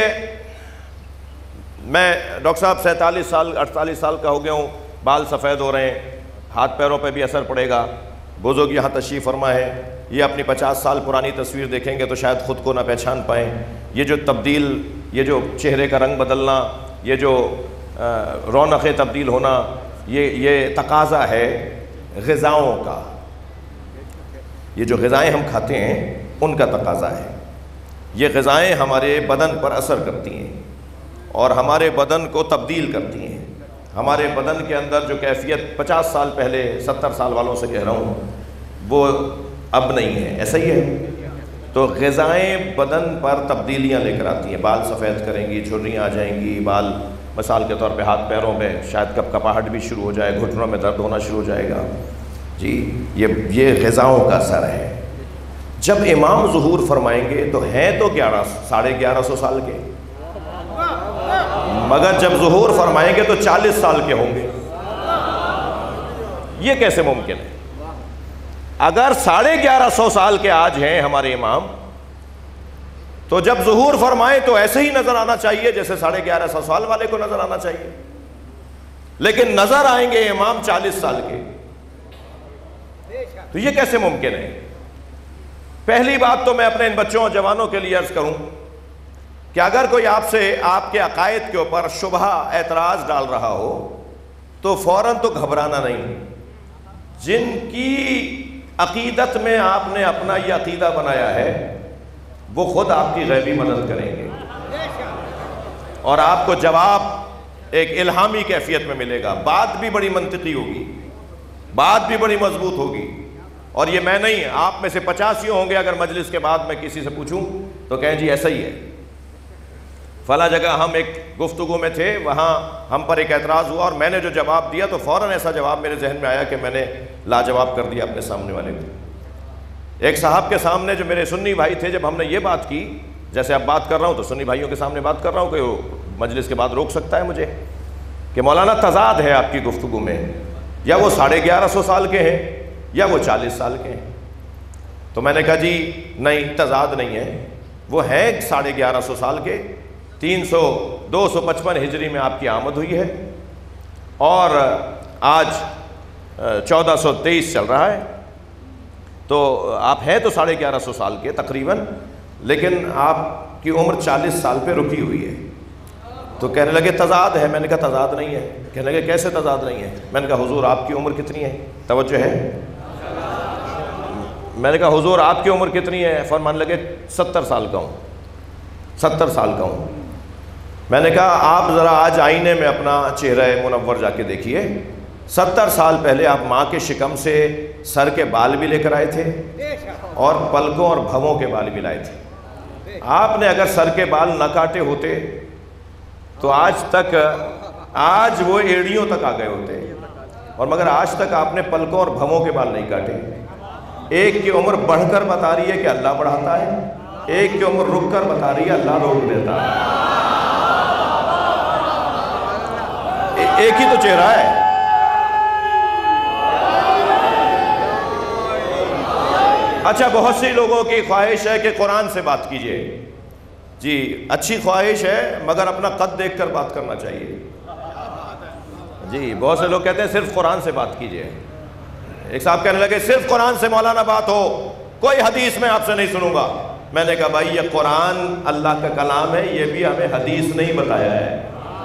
میں ڈاکٹر صاحب 47 سال 48 سال کا ہو گیا ہوں، بال سفید ہو رہے ہیں، ہاتھ پیروں پہ بھی اثر پڑے گا۔ بزرگ یہاں تشریف فرما ہے، یہ اپنی 50 سال پرانی تصویر دیکھیں گے تو شاید خود کو نہ پہچان پائیں۔ یہ جو تبدیل، یہ جو چہرے کا رنگ بدلنا، یہ جو رونقیں تبدیل ہونا، یہ تقاضا ہے غذاؤں کا۔ یہ جو غذائیں ہم کھاتے ہیں ان کا تقاضا ہے۔ یہ غذائیں ہمارے بدن پر اثر کرتی ہیں اور ہمارے بدن کو تبدیل کرتی ہیں۔ ہمارے بدن کے اندر جو کیفیت 50 سال پہلے، 70 سال والوں سے کہہ رہا ہوں، وہ اب نہیں ہے، ایسا ہی ہے۔ تو غذائیں بدن پر تبدیلیاں لے کر آتی ہیں، بال سفید کریں گی، جھریاں آ جائیں گی، بال مثال کے طور پہ ہاتھ پیروں میں شاید کپاہٹ بھی شروع ہو جائے، گھٹنوں میں درد ہونا شروع ہو جائے گا جی۔ یہ غذاؤں کا اثر ہے۔ جب امام ظہور فرمائیں گے تو ہیں تو 1150 سال کے، مگر جب ظہور فرمائیں گے تو 40 سال کے ہوں گے۔ یہ کیسے ممکن ہے؟ اگر 1150 سال کے آج ہیں ہمارے امام، تو جب ظہور فرمائیں تو ایسے ہی نظر آنا چاہیے جیسے 1150 سال والے کو نظر آنا چاہیے، لیکن نظر آئیں گے امام 40 سال کے۔ تو یہ کیسے ممکن ہے؟ پہلی بات تو میں اپنے ان بچوں اور جوانوں کے لیے عرض کروں کہ اگر کوئی آپ سے آپ کے عقائد کے اوپر شبہ اعتراض ڈال رہا ہو تو فوراً تو گھبرانا نہیں۔ جن کی عقیدت میں آپ نے اپنا یہ عقیدہ بنایا ہے وہ خود آپ کی غیبی مدد کریں گے اور آپ کو جواب ایک الہامی کیفیت میں ملے گا۔ بات بھی بڑی منطقی ہوگی، بات بھی بڑی مضبوط ہوگی، اور یہ میں نہیں، آپ میں سے 50 ہوں گے اگر مجلس کے بعد میں کسی سے پوچھوں تو کہیں جی ایسا ہی ہے، فلاں جگہ ہم ایک گفتگو میں تھے، وہاں ہم پر ایک اعتراض ہوا اور میں نے جو جواب دیا تو فوراً ایسا جواب میرے ذہن میں آیا کہ میں نے لاجواب کر دیا اپنے سامنے والے کو۔ ایک صاحب کے سامنے جو میرے سنی بھائی تھے، جب ہم نے یہ بات کی، جیسے اب بات کر رہا ہوں تو سنی بھائیوں کے سامنے بات کر رہا ہوں کہ وہ مجلس کے بعد روک سکتا ہے مجھے، کہ مولانا تضاد ہے آپ کی گفتگو میں، یا وہ 1150 سال کے ہیں یا وہ 40 سال کے ہیں۔ تو میں نے کہا جی نہیں، تضاد نہیں ہے، وہ ہیں 1150 سال کے، 255 ہجری میں آپ کی آمد ہوئی ہے اور آج 1423 چل رہا ہے، تو آپ ہیں تو 1150 سال کے تقریباً، لیکن آپ کی عمر 40 سال پہ رکی ہوئی ہے۔ تو کہنے لگے تضاد ہے۔ میں نے کہا تضاد نہیں ہے۔ کہنے لگے کیسے تضاد نہیں ہے؟ میں نے کہا حضور آپ کی عمر کتنی ہے؟ توجہ ہے؟ میں نے کہا حضور آپ کی عمر کتنی ہے؟ فرمانے لگے 70 سال کا ہوں، 70 سال کا ہوں۔ میں نے کہا آپ ذرا آج آئینے میں اپنا چہرہ منور جا کے دیکھیے، 70 سال پہلے آپ ماں کے شکم سے سر کے بال بھی لے کر آئے تھے اور پلکوں اور بھووں کے بال بھی لائے تھے۔ آپ نے اگر سر کے بال نہ کاٹے ہوتے تو آج وہ ایڑیوں تک آ گئے ہوتے، اور مگر آج تک آپ نے پلکوں اور بھووں کے بال نہیں کاٹے۔ ایک کی عمر بڑھ کر بتا رہی ہے کہ اللہ بڑھاتا ہے، ایک کی عمر رک کر بتا رہی ہے اللہ روک دیتا ہے۔ ایک ہی تو چہرہ ہے۔ اچھا، بہت سی لوگوں کی خواہش ہے کہ قرآن سے بات کیجئے۔ جی اچھی خواہش ہے، مگر اپنا قد دیکھ کر بات کرنا چاہیے۔ جی بہت سے لوگ کہتے ہیں صرف قرآن سے بات کیجئے۔ ایک صاحب کہنے لگے صرف قرآن سے مولانا بات ہو، کوئی حدیث میں آپ سے نہیں سنوں گا۔ میں نے کہا بھائی یہ قرآن اللہ کا کلام ہے، یہ بھی ہمیں حدیث نہیں بتایا ہے،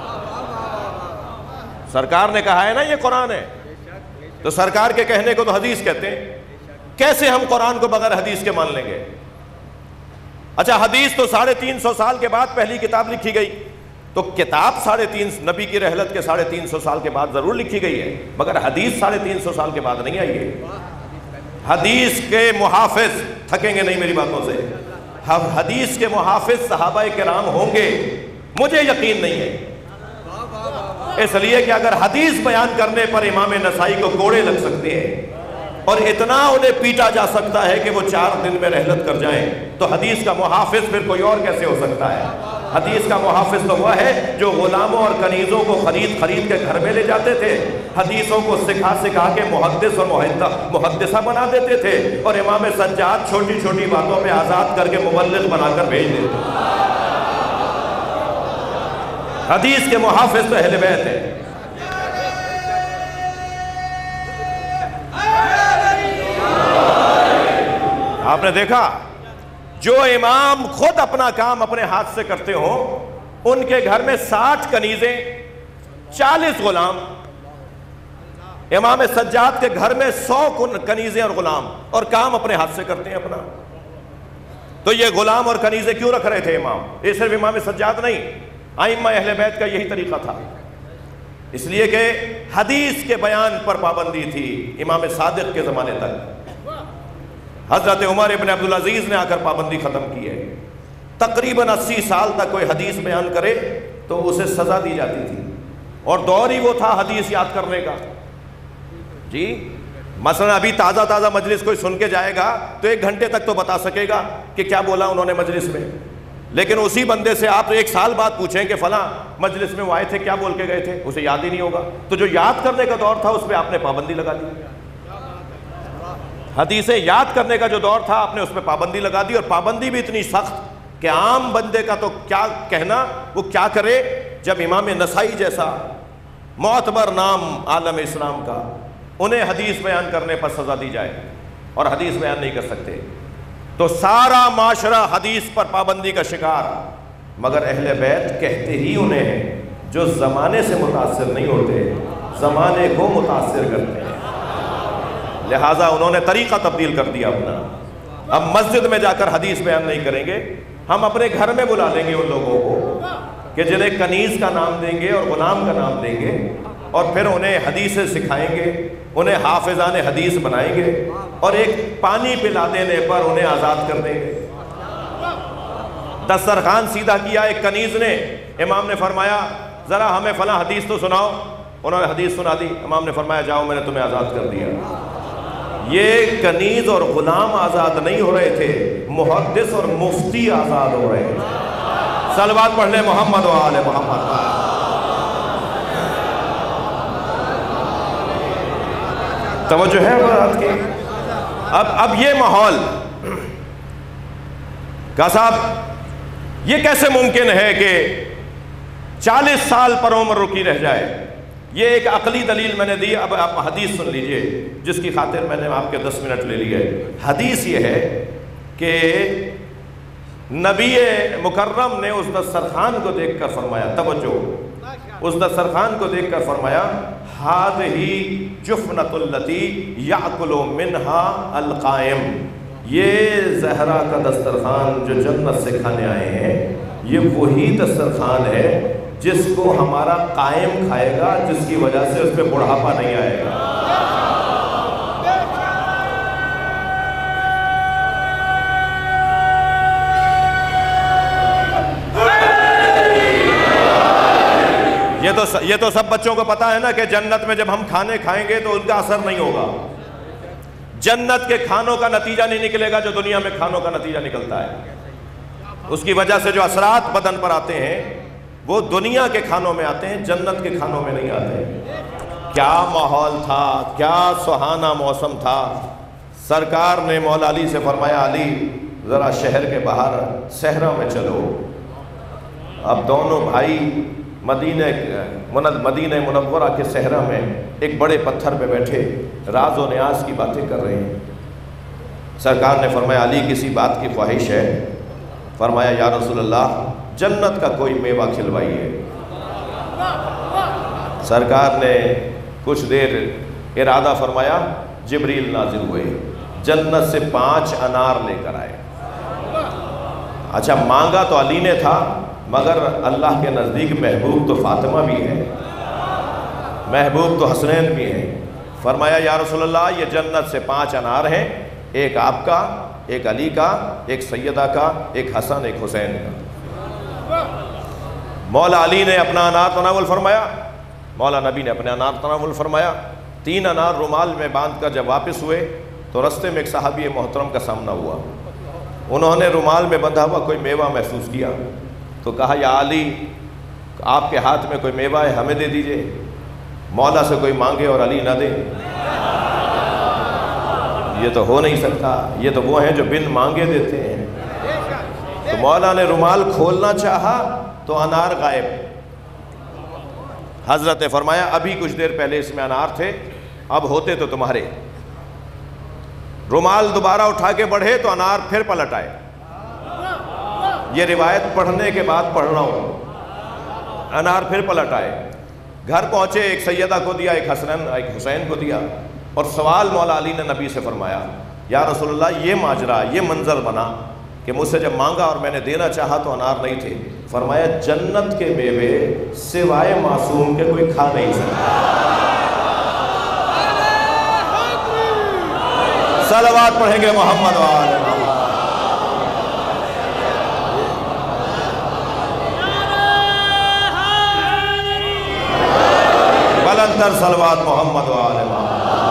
سرکار نے کہا ہے نا یہ قرآن ہے، تو سرکار کے کہنے کو تو حدیث کہتے ہیں۔ کیسے ہم قرآن کو بغیر حدیث کے مان لیں گے؟ اچھا حدیث تو 350 سال کے بعد پہلی کتاب لکھی گئی، تو کتاب 350 نبی کی رحلت کے 350 سال کے بعد ضرور لکھی گئی ہے، مگر حدیث 350 سال کے بعد نہیں آئی ہے۔ حدیث کے محافظ تھکیں گے نہیں میری باتوں سے، حدیث کے محافظ صحابہ کرام ہوں گے، مجھے یقین نہیں ہے، اس لیے کہ اگر حدیث بیان کرنے پر امام نسائی کو کوڑے لگ سکتے ہیں اور اتنا انہیں پیٹا جا سکتا ہے کہ وہ 4 دن میں رحلت کر جائیں، تو حدیث کا محافظ پھر کوئی اور کیسے ہو سکتا ہے؟ حدیث کا محافظ تو وہ ہے جو غلاموں اور کنیزوں کو خرید کے گھر میں لے جاتے تھے، حدیثوں کو سکھا کے محدث اور محدثہ بنا دیتے تھے، اور امام سجاد چھوٹی چھوٹی باتوں پہ آزاد کر کے مبلغ بنا کر بھیج دیتے۔ حدیث کے محافظ تو اہل بیت ہیں۔ آپ نے دیکھا جو امام خود اپنا کام اپنے ہاتھ سے کرتے ہوں، ان کے گھر میں 60 کنیزیں، 40 غلام۔ امام سجاد کے گھر میں 100 کنیزیں اور غلام، اور کام اپنے ہاتھ سے کرتے ہیں اپنا۔ تو یہ غلام اور کنیزیں کیوں رکھ رہے تھے امام؟ یہ صرف امام سجاد نہیں، ائمہ اہل بیت کا یہی طریقہ تھا، اس لیے کہ حدیث کے بیان پر پابندی تھی امام صادق کے زمانے تک۔ حضرت عمر ابن عبدالعزیز نے آ کر پابندی ختم کی ہے، تقریباً 80 سال تک کوئی حدیث بیان کرے تو اسے سزا دی جاتی تھی، اور دور ہی وہ تھا حدیث یاد کرنے کا۔ جی مثلا ابھی تازہ مجلس کوئی سن کے جائے گا تو 1 گھنٹے تک تو بتا سکے گا کہ کیا بولا انہوں نے مجلس میں، لیکن اسی بندے سے آپ 1 سال بعد پوچھیں کہ فلاں مجلس میں وہ آئے تھے کیا بول کے گئے تھے، اسے یاد ہی نہیں ہوگا۔ تو جو یاد کرنے کا دور تھا اس پہ آپ نے پابندی لگا دی، حدیثیں یاد کرنے کا جو دور تھا آپ نے اس پہ پابندی لگا دی، اور پابندی بھی اتنی سخت کہ عام بندے کا تو کیا کہنا، وہ کیا کرے جب امام نسائی جیسا معتبر نام عالم اسلام کا، انہیں حدیث بیان کرنے پر سزا دی جائے اور حدیث بیان نہیں کر سکتے۔ تو سارا معاشرہ حدیث پر پابندی کا شکار، مگر اہل بیت کہتے ہی انہیں ہیں جو زمانے سے متاثر نہیں ہوتے، زمانے کو متاثر کرتے ہیں، لہٰذا انہوں نے طریقہ تبدیل کر دیا اپنا۔ اب مسجد میں جا کر حدیث بیان نہیں کریں گے، ہم اپنے گھر میں بلا لیں گے ان لوگوں کو کہ جنہیں کنیز کا نام دیں گے اور غلام کا نام دیں گے، اور پھر انہیں حدیثیں سکھائیں گے، انہیں حافظان حدیث بنائیں گے، اور ایک پانی پلا دینے پر انہیں آزاد کر دیں گے۔ دسترخوان سیدھا کیا ایک کنیز نے، امام نے فرمایا ذرا ہمیں فلاں حدیث تو سناؤ، انہوں نے حدیث سنا دی، امام نے فرمایا جاؤ میں نے تمہیں آزاد کر دیا۔ یہ کنیز اور غلام آزاد نہیں ہو رہے تھے، محدث اور مفتی آزاد ہو رہے تھے۔ صلوات پڑھ لیں محمد و آل محمد۔ توجہ ہے بات کی؟ اب یہ ماحول کا صاحب یہ کیسے ممکن ہے کہ 40 سال پر عمر رکی رہ جائے؟ یہ ایک عقلی دلیل میں نے دی. اب آپ حدیث سن لیجئے جس کی خاطر میں نے آپ کے 10 منٹ لے لیے. حدیث یہ ہے کہ نبی مکرم نے اس دسترخوان کو دیکھ کر فرمایا، توجہ، اس دسترخوان کو دیکھ کر فرمایا ہذہ جفنۃ التی یاکل منہا القائم، یہ زہرا کا دسترخوان جو جنت سے کھانے آئے ہیں یہ وہی دسترخوان ہے جس کو ہمارا قائم کھائے گا، جس کی وجہ سے اس پہ بڑھاپا نہیں آئے گا. یہ تو سب بچوں کو پتا ہے نا کہ جنت میں جب ہم کھانے کھائیں گے تو ان کا اثر نہیں ہوگا. جنت کے کھانوں کا نتیجہ نہیں نکلے گا جو دنیا میں کھانوں کا نتیجہ نکلتا ہے. اس کی وجہ سے جو اثرات بدن پر آتے ہیں وہ دنیا کے کھانوں میں آتے ہیں، جنت کے کھانوں میں نہیں آتے. کیا ماحول تھا، کیا سہانا موسم تھا. سرکار نے مولا علی سے فرمایا علی ذرا شہر کے باہر صحرا میں چلو. اب دونوں بھائی مدینہ منورہ کے صحرا میں ایک بڑے پتھر پہ بیٹھے راز و نیاز کی باتیں کر رہے ہیں. سرکار نے فرمایا علی کسی بات کی خواہش ہے؟ فرمایا یا رسول اللہ جنت کا کوئی میوہ کھلوائیے. سرکار نے کچھ دیر ارادہ فرمایا، جبریل نازل ہوئے، جنت سے 5 انار لے کر آئے. اچھا مانگا تو علی نے تھا مگر اللہ کے نزدیک محبوب تو فاطمہ بھی ہے، محبوب تو حسنین بھی ہیں. فرمایا یا رسول اللہ یہ جنت سے 5 انار ہیں، ایک آپ کا، ایک علی کا، ایک سیدہ کا، ایک حسن، ایک حسین کا. مولا علی نے اپنا انار تناول فرمایا، مولا نبی نے اپنے انار تناول فرمایا. 3 انار رومال میں باندھ کر جب واپس ہوئے تو رستے میں ایک صحابی محترم کا سامنا ہوا. انہوں نے رومال میں بندھا ہوا کوئی میوہ محسوس کیا تو کہا یا علی آپ کے ہاتھ میں کوئی میوہ ہے ہمیں دے دیجئے. مولا سے کوئی مانگے اور علی نہ دے، یہ تو ہو نہیں سکتا. یہ تو وہ ہیں جو بن مانگے دیتے ہیں. تو مولا نے رومال کھولنا چاہا تو انار غائب. حضرت نے فرمایا ابھی کچھ دیر پہلے اس میں انار تھے، اب ہوتے تو تمہارے. رومال دوبارہ اٹھا کے بڑھے تو انار پھر پلٹ آئے. یہ روایت پڑھنے کے بعد پڑھ رہا ہوں. انار پھر پلٹ آئے. گھر پہنچے، ایک سیدہ کو دیا، ایک حسن ایک حسین کو دیا. اور سوال مولا علی نے نبی سے فرمایا یا رسول اللہ یہ ماجرا، یہ منظر بنا کہ مجھ سے جب مانگا اور میں نے دینا چاہا تو انار نہیں تھے. فرمایا جنت کے میوے سوائے معصوم کے کوئی کھا نہیں سکتا. صلوات پڑھیں گے محمد و آل محمد. بلندر صلوات محمد و آل محمد.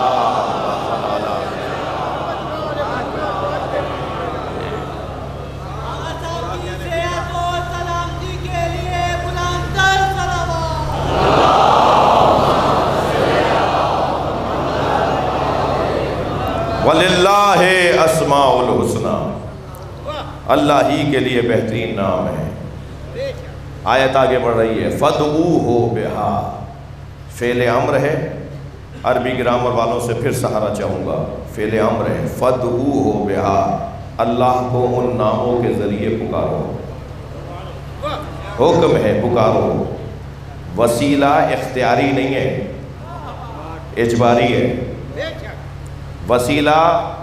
وَلِلَّهِ أَسْمَاءُ الْحُسْنَى، اللہ ہی کے لیے بہترین نام ہے. آیت آگے بڑھ رہی ہے فَادْعُوهُ بِهَا، فعل امر ہے. عربی گرامر والوں سے پھر سہارا چاہوں گا. فعل امر ہے فَادْعُوهُ بِهَا، اللہ کو ان ناموں کے ذریعے پکارو. حکم ہے پکارو. وسیلہ اختیاری نہیں ہے، اجباری ہے. وسیلہ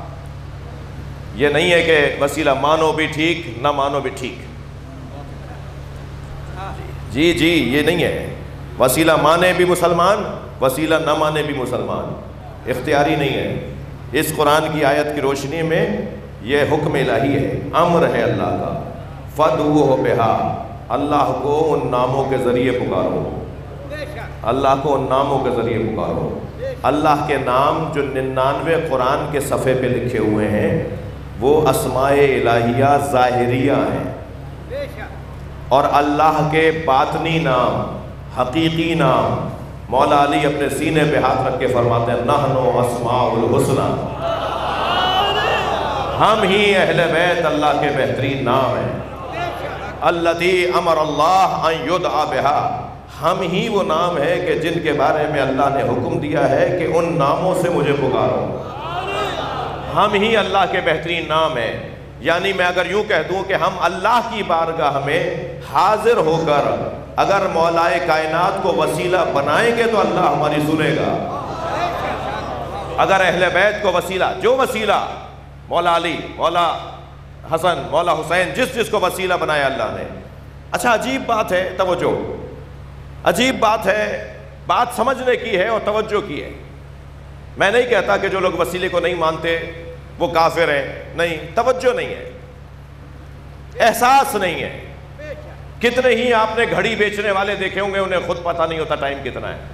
یہ نہیں ہے کہ وسیلہ مانو بھی ٹھیک نہ مانو بھی ٹھیک. جی یہ نہیں ہے. وسیلہ مانے بھی مسلمان، وسیلہ نہ مانے بھی مسلمان. اختیاری نہیں ہے. اس قرآن کی آیت کی روشنی میں یہ حکم الہی ہے، امر ہے اللہ کا. فَادْعُوهُ بِهَا، اللہ کو ان ناموں کے ذریعے پکارو. اللہ کو ان ناموں کے ذریعے پکارو. اللہ کے نام جو 99 قرآن کے صفحے پہ لکھے ہوئے ہیں وہ اسماء الہیہ ظاہریہ ہیں، اور اللہ کے باطنی نام، حقیقی نام مولا علی اپنے سینے پہ ہاتھ رکھ کے فرماتے ہیں نحنو اسماء الحسنی، ہم ہی اہل بیت اللہ کے بہترین نام ہیں، الذی امر اللہ ان یدعا بہا، ہم ہی وہ نام ہے کہ جن کے بارے میں اللہ نے حکم دیا ہے کہ ان ناموں سے مجھے پکارو، ہم ہی اللہ کے بہترین نام ہیں۔ یعنی میں اگر یوں کہہ دوں کہ ہم اللہ کی بارگاہ میں حاضر ہو کر اگر مولائے کائنات کو وسیلہ بنائیں گے تو اللہ ہماری سنے گا۔ اگر اہل بیت کو وسیلہ، جو وسیلہ مولا علی، مولا حسن، مولا حسین، جس کو وسیلہ بنایا اللہ نے۔ اچھا عجیب بات ہے، توجہ، عجیب بات ہے، بات سمجھنے کی ہے اور توجہ کی ہے۔ میں نہیں کہتا کہ جو لوگ وسیلے کو نہیں مانتے وہ کافر ہیں، نہیں، توجہ نہیں ہے، احساس نہیں ہے۔ کتنے ہی آپ نے گھڑی بیچنے والے دیکھے ہوں گے، انہیں خود پتہ نہیں ہوتا ٹائم کتنا ہے۔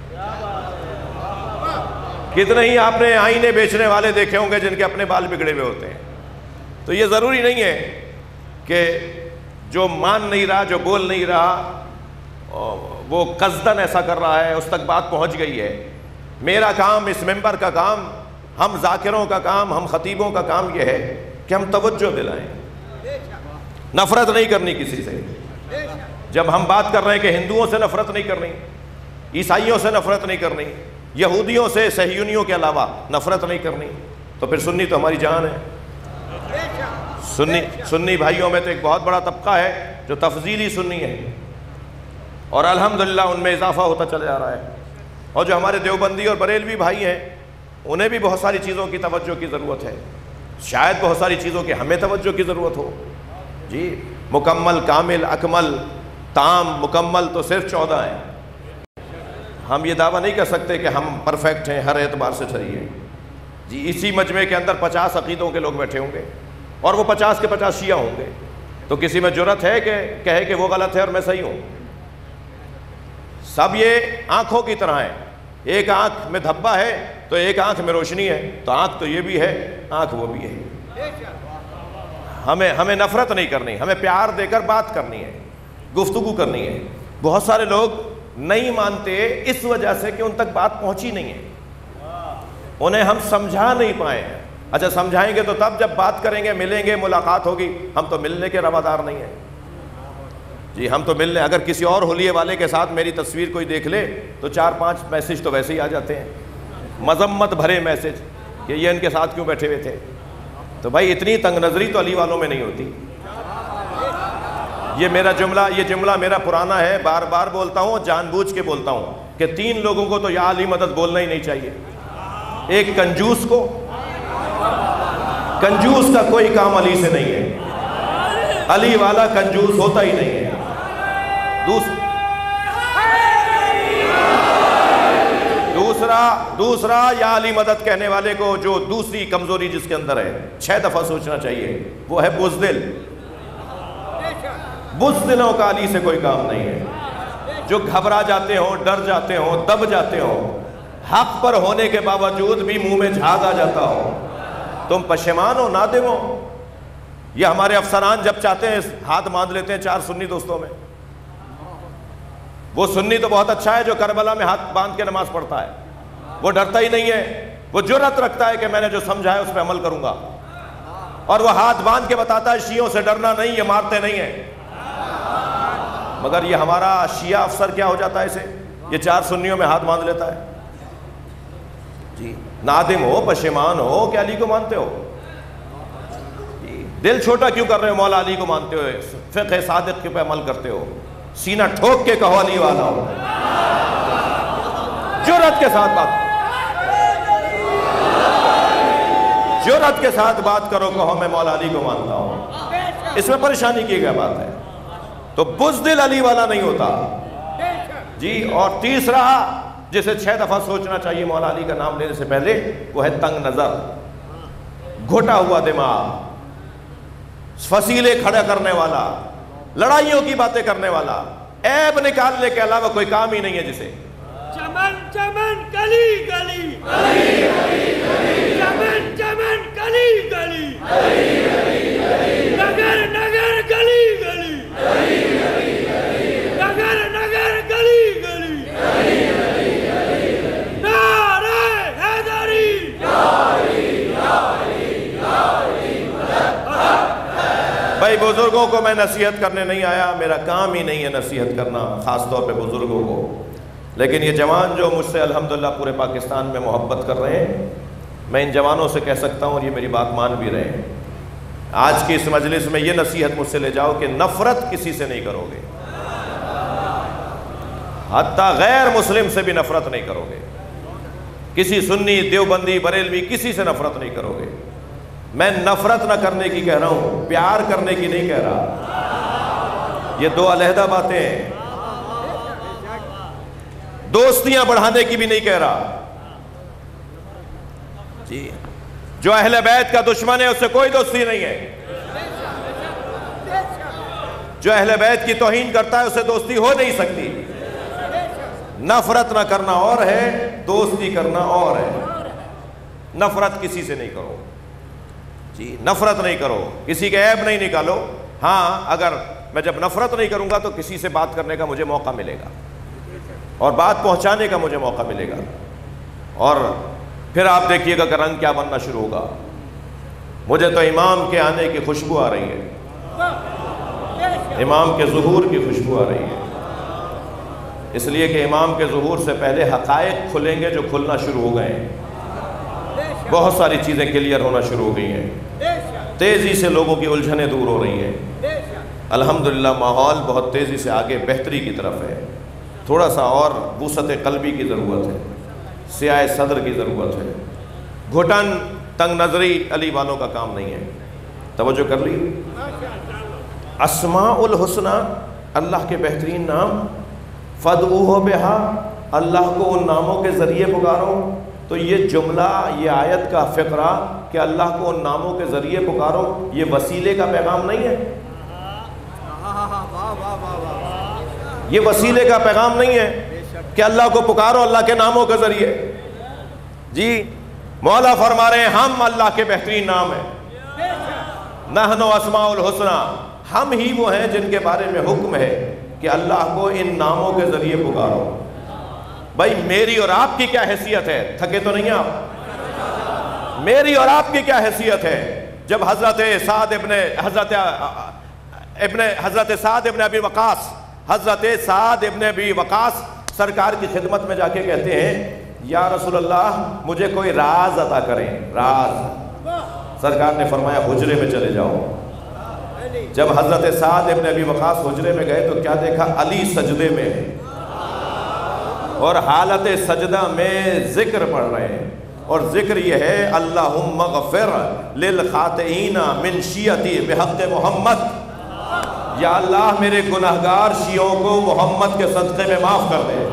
کتنے ہی آپ نے آئینے بیچنے والے دیکھے ہوں گے جن کے اپنے بال بگڑے ہوئے ہوتے ہیں۔ تو یہ ضروری نہیں ہے کہ جو مان نہیں رہا، جو بول نہیں رہا، وہ قصداً ایسا کر رہا ہے، اس تک بات پہنچ گئی ہے۔ میرا کام، اس ممبر کا کام، ہم ذاکروں کا کام، ہم خطیبوں کا کام یہ ہے کہ ہم توجہ دلائیں، نفرت نہیں کرنی کسی سے۔ جب ہم بات کر رہے ہیں کہ ہندوؤں سے نفرت نہیں کرنی، عیسائیوں سے نفرت نہیں کرنی، یہودیوں سے، صہیونیوں کے علاوہ نفرت نہیں کرنی، تو پھر سنی تو ہماری جان ہے۔ سنی بھائیوں میں تو ایک بہت بڑا طبقہ ہے جو تفضیلی سنی ہے، اور الحمدللہ ان میں اضافہ ہوتا چلا جا رہا ہے۔ اور جو ہمارے دیوبندی اور بریلوی بھائی ہیں، انہیں بھی بہت ساری چیزوں کی توجہ کی ضرورت ہے، شاید بہت ساری چیزوں کی ہمیں توجہ کی ضرورت ہو۔ جی مکمل، کامل، اکمل، تام، مکمل تو صرف 14 ہیں۔ ہم یہ دعویٰ نہیں کر سکتے کہ ہم پرفیکٹ ہیں ہر اعتبار سے صحیح ہیں۔ جی اسی مجمع کے اندر 50 عقیدوں کے لوگ بیٹھے ہوں گے اور وہ 50 کے 50 شیعہ ہوں گے، تو کسی میں جرأت ہے کہ کہے کہ وہ غلط ہے اور میں صحیح ہوں؟ سب یہ آنکھوں کی طرح ہیں، ایک آنکھ میں دھبا ہے تو ایک آنکھ میں روشنی ہے، تو آنکھ تو یہ بھی ہے، آنکھ وہ بھی ہے۔ ہمیں نفرت نہیں کرنی، ہمیں پیار دے کر بات کرنی ہے، گفتگو کرنی ہے۔ بہت سارے لوگ نہیں مانتے اس وجہ سے کہ ان تک بات پہنچی نہیں ہے، انہیں ہم سمجھا نہیں پائے ہیں۔ اچھا سمجھائیں گے تو تب جب بات کریں گے، ملیں گے، ملاقات ہوگی۔ ہم تو ملنے کے روادار نہیں ہیں جی، ہم تو ملنے، اگر کسی اور حلیے والے کے ساتھ میری تصویر کوئی دیکھ لے تو 4-5 میسج تو ویسے ہی آ جاتے ہیں، مذمت بھرے میسج کہ یہ ان کے ساتھ کیوں بیٹھے ہوئے تھے۔ تو بھائی اتنی تنگ نظری تو علی والوں میں نہیں ہوتی۔ یہ جملہ میرا پرانا ہے، بار بار بولتا ہوں، جان بوجھ کے بولتا ہوں کہ 3 لوگوں کو تو یا علی مدد بولنا ہی نہیں چاہیے۔ ایک کنجوس کو، کنجوس کا کوئی کام علی سے نہیں ہے، علی والا کنجوس ہوتا ہی نہیں ہے۔ دوسرا یا علی مدد کہنے والے کو جو دوسری کمزوری جس کے اندر ہے 6 دفعہ سوچنا چاہیے، وہ ہے بزدل۔ بزدلوں کا علی سے کوئی کام نہیں ہے، جو گھبرا جاتے ہوں، ڈر جاتے ہوں، دب جاتے ہوں، حق پر ہونے کے باوجود بھی منہ میں جھاگ آ جاتا ہو، تم پشیمان ہو، نادم ہو۔ یہ ہمارے افسران جب چاہتے ہیں ہاتھ باندھ لیتے ہیں 4 سنی دوستوں میں۔ وہ سنی تو بہت اچھا ہے جو کربلا میں ہاتھ باندھ کے نماز پڑھتا ہے، وہ ڈرتا ہی نہیں ہے، وہ جرأت رکھتا ہے کہ میں نے جو سمجھا ہے اس پہ عمل کروں گا، اور وہ ہاتھ باندھ کے بتاتا ہے شیعوں سے ڈرنا نہیں، یہ مارتے نہیں ہیں۔ مگر یہ ہمارا شیعہ افسر کیا ہو جاتا ہے اسے، یہ 4 سنیوں میں ہاتھ باندھ لیتا ہے۔ جی نادم ہو، پشیمان ہو کہ علی کو مانتے ہو؟ دل چھوٹا کیوں کر رہے ہو؟ مولا علی کو مانتے ہو، فقہ صادق کے پہ عمل کرتے ہو، سینہ ٹھوک کے کہو علی والا ہو، جرأت کے ساتھ بات، جرأت کے ساتھ بات کرو، کہو میں مولا علی کو مانتا ہوں۔ اس میں پریشانی کی کیا بات ہے؟ تو بزدل علی والا نہیں ہوتا جی۔ اور تیسرا جسے 6 دفعہ سوچنا چاہیے مولا علی کا نام لینے سے پہلے، وہ ہے تنگ نظر، گھٹا ہوا دماغ، فصیلے کھڑا کرنے والا، لڑائیوں کی باتیں کرنے والا، عیب نکالنے کے علاوہ کوئی کام ہی نہیں ہے جسے۔
چمن چمن گلی گلی، چمن چمن گلی گلی، نگر نگر گلی گلی، نگر نگر گلی گلی،
بزرگوں کو میں نصیحت کرنے نہیں آیا، میرا کام ہی نہیں ہے نصیحت کرنا، خاص طور پہ بزرگوں کو، لیکن یہ جوان جو مجھ سے الحمدللہ پورے پاکستان میں محبت کر رہے ہیں، میں ان جوانوں سے کہہ سکتا ہوں اور یہ میری بات مان بھی رہے ہیں، آج کی اس مجلس میں یہ نصیحت مجھ سے لے جاؤ کہ نفرت کسی سے نہیں کرو گے، حتیٰ غیر مسلم سے بھی نفرت نہیں کرو گے، کسی سنی، دیوبندی، بریلوی، کسی سے نفرت نہیں کرو گے۔ میں نفرت نہ کرنے کی کہہ رہا ہوں، پیار کرنے کی نہیں کہہ رہا، یہ دو علیحدہ باتیں ہیں۔ دوستیاں بڑھانے کی بھی نہیں کہہ رہا جی، جو اہل بیت کا دشمن ہے اس سے کوئی دوستی نہیں ہے، جو اہل بیت کی توہین کرتا ہے اس سے دوستی ہو نہیں سکتی۔ نفرت نہ کرنا اور ہے، دوستی کرنا اور ہے۔ نفرت کسی سے نہیں کرو جی، نفرت نہیں کرو، کسی کے عیب نہیں نکالو۔ ہاں، اگر میں جب نفرت نہیں کروں گا تو کسی سے بات کرنے کا مجھے موقع ملے گا اور بات پہنچانے کا مجھے موقع ملے گا، اور پھر آپ دیکھیے گا کہ رنگ کیا بننا شروع ہوگا۔ مجھے تو امام کے آنے کی خوشبو آ رہی ہے، امام کے ظہور کی خوشبو آ رہی ہے، اس لیے کہ امام کے ظہور سے پہلے حقائق کھلیں گے جو کھلنا شروع ہو گئے ہیں، بہت ساری چیزیں کلیئر ہونا شروع ہو گئی ہیں، تیزی سے لوگوں کی الجھنیں دور ہو رہی ہیں۔ الحمدللہ ماحول بہت تیزی سے آگے بہتری کی طرف ہے، تھوڑا سا اور وسعت قلبی کی ضرورت ہے، سیاہ صدر کی ضرورت ہے، گھٹن تنگ نظری علی والوں کا کام نہیں ہے۔ توجہ کر لی، اسماء الحسنی، اللہ کے بہترین نام، فادعوہ بہا، اللہ کو ان ناموں کے ذریعے پکارو۔ تو یہ جملہ، یہ آیت کا فقرہ کہ اللہ کو ان ناموں کے ذریعے پکارو، یہ وسیلے کا پیغام نہیں ہے، یہ وسیلے کا پیغام نہیں ہے کہ اللہ کو پکارو اللہ کے ناموں کے ذریعے جی۔ مولا فرما رہے ہیں ہم اللہ کے بہترین نام ہیں، نحن اسماء الحسنی، ہم ہی وہ ہیں جن کے بارے میں حکم ہے کہ اللہ کو ان ناموں کے ذریعے پکارو۔ بھائی میری اور آپ کی کیا حیثیت ہے؟ تھکے تو نہیں آپ؟ میری اور آپ کی کیا حیثیت ہے جب حضرت سعد ابن ابی وقاص، حضرت سعد ابن ابی وقاص سرکار کی خدمت میں جا کے کہتے ہیں یا رسول اللہ مجھے کوئی راز عطا کریں، راز۔ سرکار نے فرمایا حجرے میں چلے جاؤ۔ جب حضرت سعد ابن ابی وقاص حجرے میں گئے تو کیا دیکھا؟ علی سجدے میں ہے اور حالت سجدہ میں ذکر پڑھ رہے ہیں، اور ذکر یہ ہے اللہم اغفر للخاطئین من شیعتی بحق محمد، یا اللہ میرے گناہگار شیعوں کو محمد کے صدقے میں معاف کر دے۔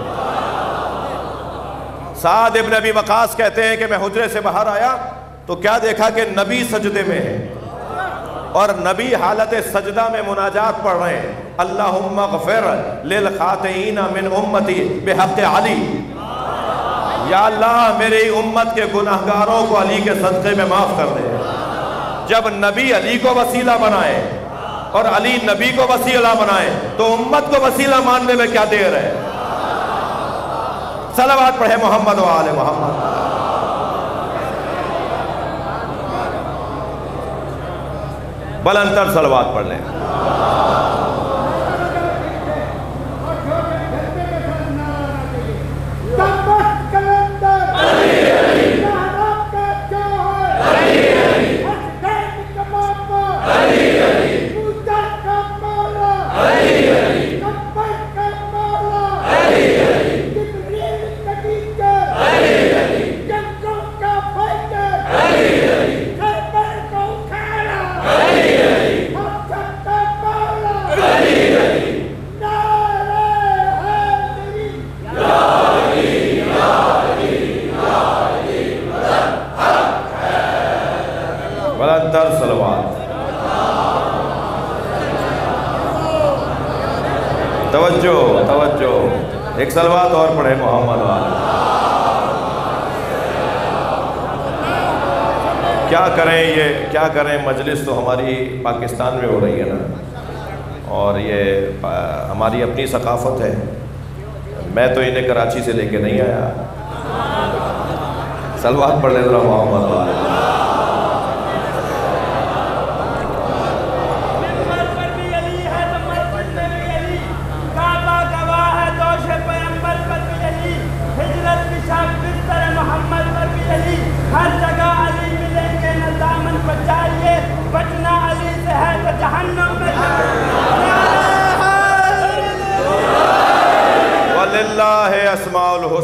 سعد ابن ابی وقاص کہتے ہیں کہ میں حجرے سے باہر آیا تو کیا دیکھا کہ نبی سجدے میں ہے اور نبی حالت سجدہ میں مناجات پڑھ رہے ہیں، اللہم اغفر للخاطئین من امتی بحق علی، یا اللہ میری امت کے گناہگاروں کو علی کے صدقے میں معاف کر دے۔ جب نبی علی کو وسیلہ بنائے اور علی نبی کو وسیلہ بنائے تو امت کو وسیلہ ماننے میں کیا دیر ہے؟ صلوات پڑھے محمد و آل محمد۔ بلند تر صلوات پڑھ لیں۔ توجہ ایک صلوات اور پڑھے محمد والے۔ کیا کریں مجلس تو ہماری پاکستان میں ہو رہی ہے نا، اور یہ ہماری اپنی ثقافت ہے، میں تو انہیں کراچی سے لے کے نہیں آیا۔ صلوات پڑھ لیں ذرا محمد والے۔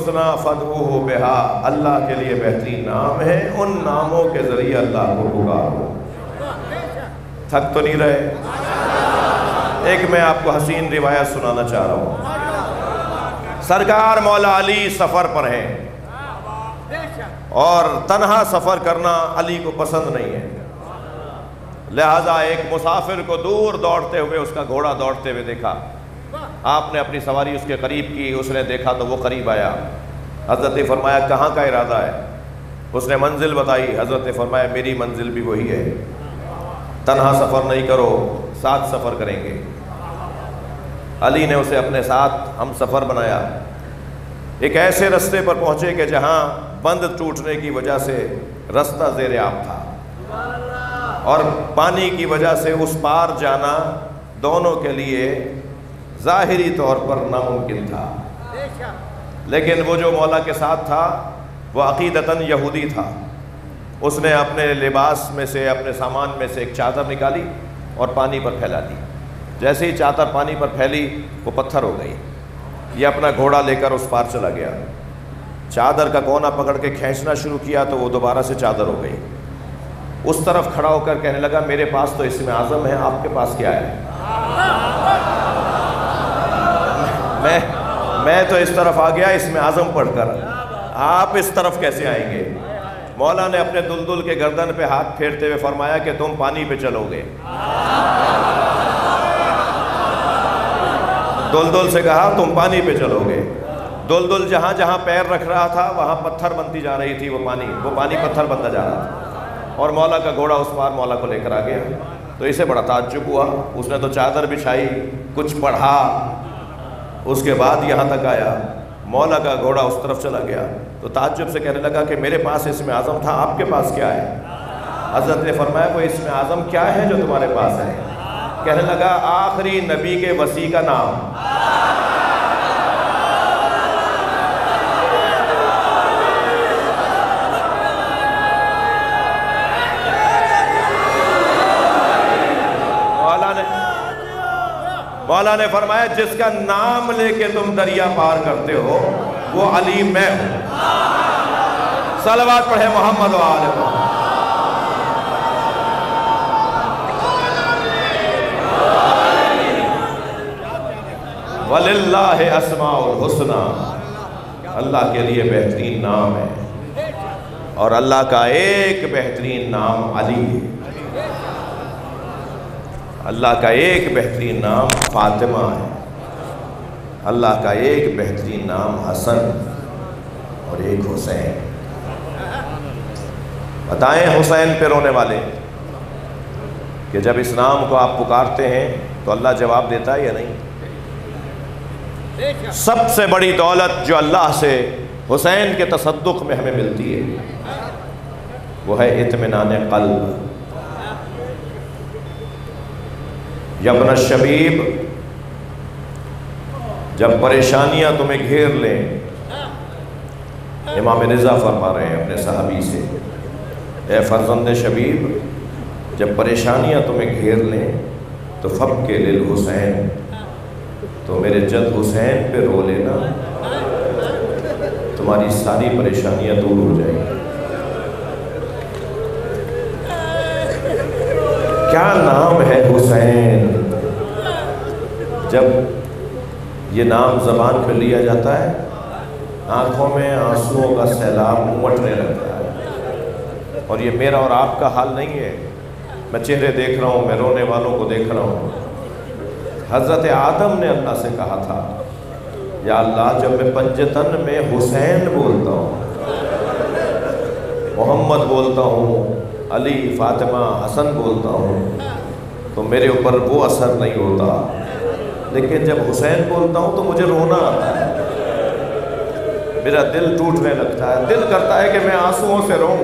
الحسنى فادعوہ بہا، اللہ کے لیے بہترین نام ہے، ان ناموں کے ذریعے اللہ کو پکارو۔ تھک تو نہیں رہے؟ ایک میں آپ کو حسین روایت سنانا چاہ رہا ہوں۔ سرکار مولا علی سفر پر ہیں اور تنہا سفر کرنا علی کو پسند نہیں ہے، لہذا ایک مسافر کو دور دوڑتے ہوئے اس کا گھوڑا دوڑتے ہوئے دیکھا۔ آپ نے اپنی سواری اس کے قریب کی، اس نے دیکھا تو وہ قریب آیا۔ حضرت نے فرمایا کہاں کا ارادہ ہے؟ اس نے منزل بتائی۔ حضرت نے فرمایا میری منزل بھی وہی ہے، تنہا سفر نہیں کرو، ساتھ سفر کریں گے۔ علی نے اسے اپنے ساتھ ہم سفر بنایا۔ ایک ایسے رستے پر پہنچے کہ جہاں بند ٹوٹنے کی وجہ سے رستہ زیر آب تھا اور پانی کی وجہ سے اس پار جانا دونوں کے لیے ظاہری طور پر ناممکن تھا، لیکن وہ جو مولا کے ساتھ تھا وہ عقیدتاً یہودی تھا۔ اس نے اپنے لباس میں سے، اپنے سامان میں سے ایک چادر نکالی اور پانی پر پھیلا دی۔ جیسے ہی چادر پانی پر پھیلی وہ پتھر ہو گئی۔ یہ اپنا گھوڑا لے کر اس پار چلا گیا، چادر کا کونا پکڑ کے کھینچنا شروع کیا تو وہ دوبارہ سے چادر ہو گئی۔ اس طرف کھڑا ہو کر کہنے لگا میرے پاس تو اسم اعظم ہے، آپ کے پاس کیا ہے؟ میں تو اس طرف آ گیا اسم اعظم پڑھ کر، آپ اس طرف کیسے آئیں گے؟ مولا نے اپنے دلدل کے گردن پہ ہاتھ پھیرتے ہوئے فرمایا کہ تم پانی پہ چلو گے۔ دلدل سے کہا تم پانی پہ چلو گے۔ دلدل جہاں جہاں پیر رکھ رہا تھا وہاں پتھر بنتی جا رہی تھی، وہ پانی پتھر بنتا جا رہا تھا، اور مولا کا گھوڑا اس پار مولا کو لے کر آ گیا۔ تو اسے بڑا تعجب ہوا، اس نے تو چادر بچھائی، کچھ پڑھا، اس کے بعد یہاں تک آیا۔ مولا کا گھوڑا اس طرف چلا گیا تو تعجب سے کہنے لگا کہ میرے پاس اسم اعظم تھا، آپ کے پاس کیا ہے؟ حضرت نے فرمایا وہ اسم اعظم کیا ہے جو تمہارے پاس ہے؟ کہنے لگا آخری نبی کے وصی کا نام۔ مولا نے فرمایا جس کا نام لے کے تم دریا پار کرتے ہو وہ علی میں ہوں۔ صلوات پڑھے محمد و آل محمد۔ وَلِلَّهِ أَسْمَاءُ الْحُسْنَى، اللہ کے لیے بہترین نام ہے، اور اللہ کا ایک بہترین نام علی ہے۔ اللہ کا ایک بہترین نام فاطمہ ہے، اللہ کا ایک بہترین نام حسن اور ایک حسین۔ بتائیں حسین پہ رونے والے کہ جب اس نام کو آپ پکارتے ہیں تو اللہ جواب دیتا ہے یا نہیں؟ سب سے بڑی دولت جو اللہ سے حسین کے تصدق میں ہمیں ملتی ہے وہ ہے اطمینان قلب۔ یبن الشبیب، جب پریشانیاں تمہیں گھیر لیں، امام رضا فرما رہے ہیں اپنے صحابی سے، اے فرزند شبیب جب پریشانیاں تمہیں گھیر لیں تو فبک للحسین، تو میرے جد حسین پہ رو لینا، تمہاری ساری پریشانیاں دور ہو جائیں گی۔ کیا نام ہے حسین! جب یہ نام زبان پہ لیا جاتا ہے آنکھوں میں آنسوؤں کا سیلاب امٹنے لگتا ہے، اور یہ میرا اور آپ کا حال نہیں ہے۔ میں چہرے دیکھ رہا ہوں، میں رونے والوں کو دیکھ رہا ہوں۔ حضرت آدم نے اللہ سے کہا تھا یا اللہ جب میں پنجتن میں حسین بولتا ہوں، محمد بولتا ہوں، علی، فاطمہ، حسن بولتا ہوں تو میرے اوپر وہ اثر نہیں ہوتا، لیکن جب حسین بولتا ہوں تو مجھے رونا آتا ہے، میرا دل ٹوٹنے لگتا ہے، دل کرتا ہے کہ میں آنسوؤں سے روں۔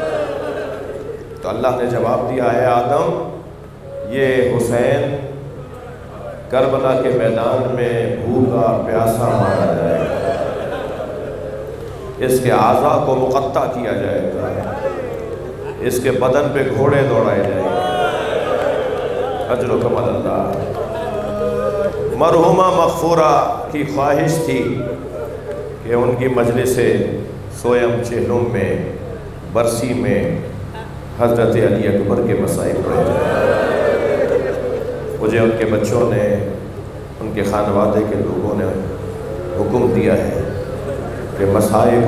تو اللہ نے جواب دیا ہے آدم یہ حسین کربلا کے میدان میں بھوکا پیاسا مارا جائے گا، اس کے اعضاء کو مقطع کیا جائے گا، اس کے بدن پہ گھوڑے دوڑائے جائیں گے۔ اجر و کمال اللہ۔ مرحومہ مغفورہ کی خواہش تھی کہ کہ ان کی مجلس سویم چہلم میں برسی میں حضرت علی اکبر کے مسائل پڑھے جائیں۔ مجھے ان کے بچوں نے، ان کے خانوادے کے لوگوں نے حکم دیا ہے کہ مصائب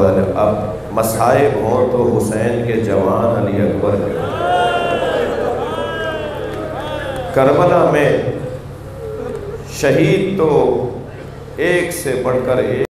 ہوں تو حسین کے جوان علی اکبر کے۔ کربلا میں شہید تو ایک سے بڑھ کر ایک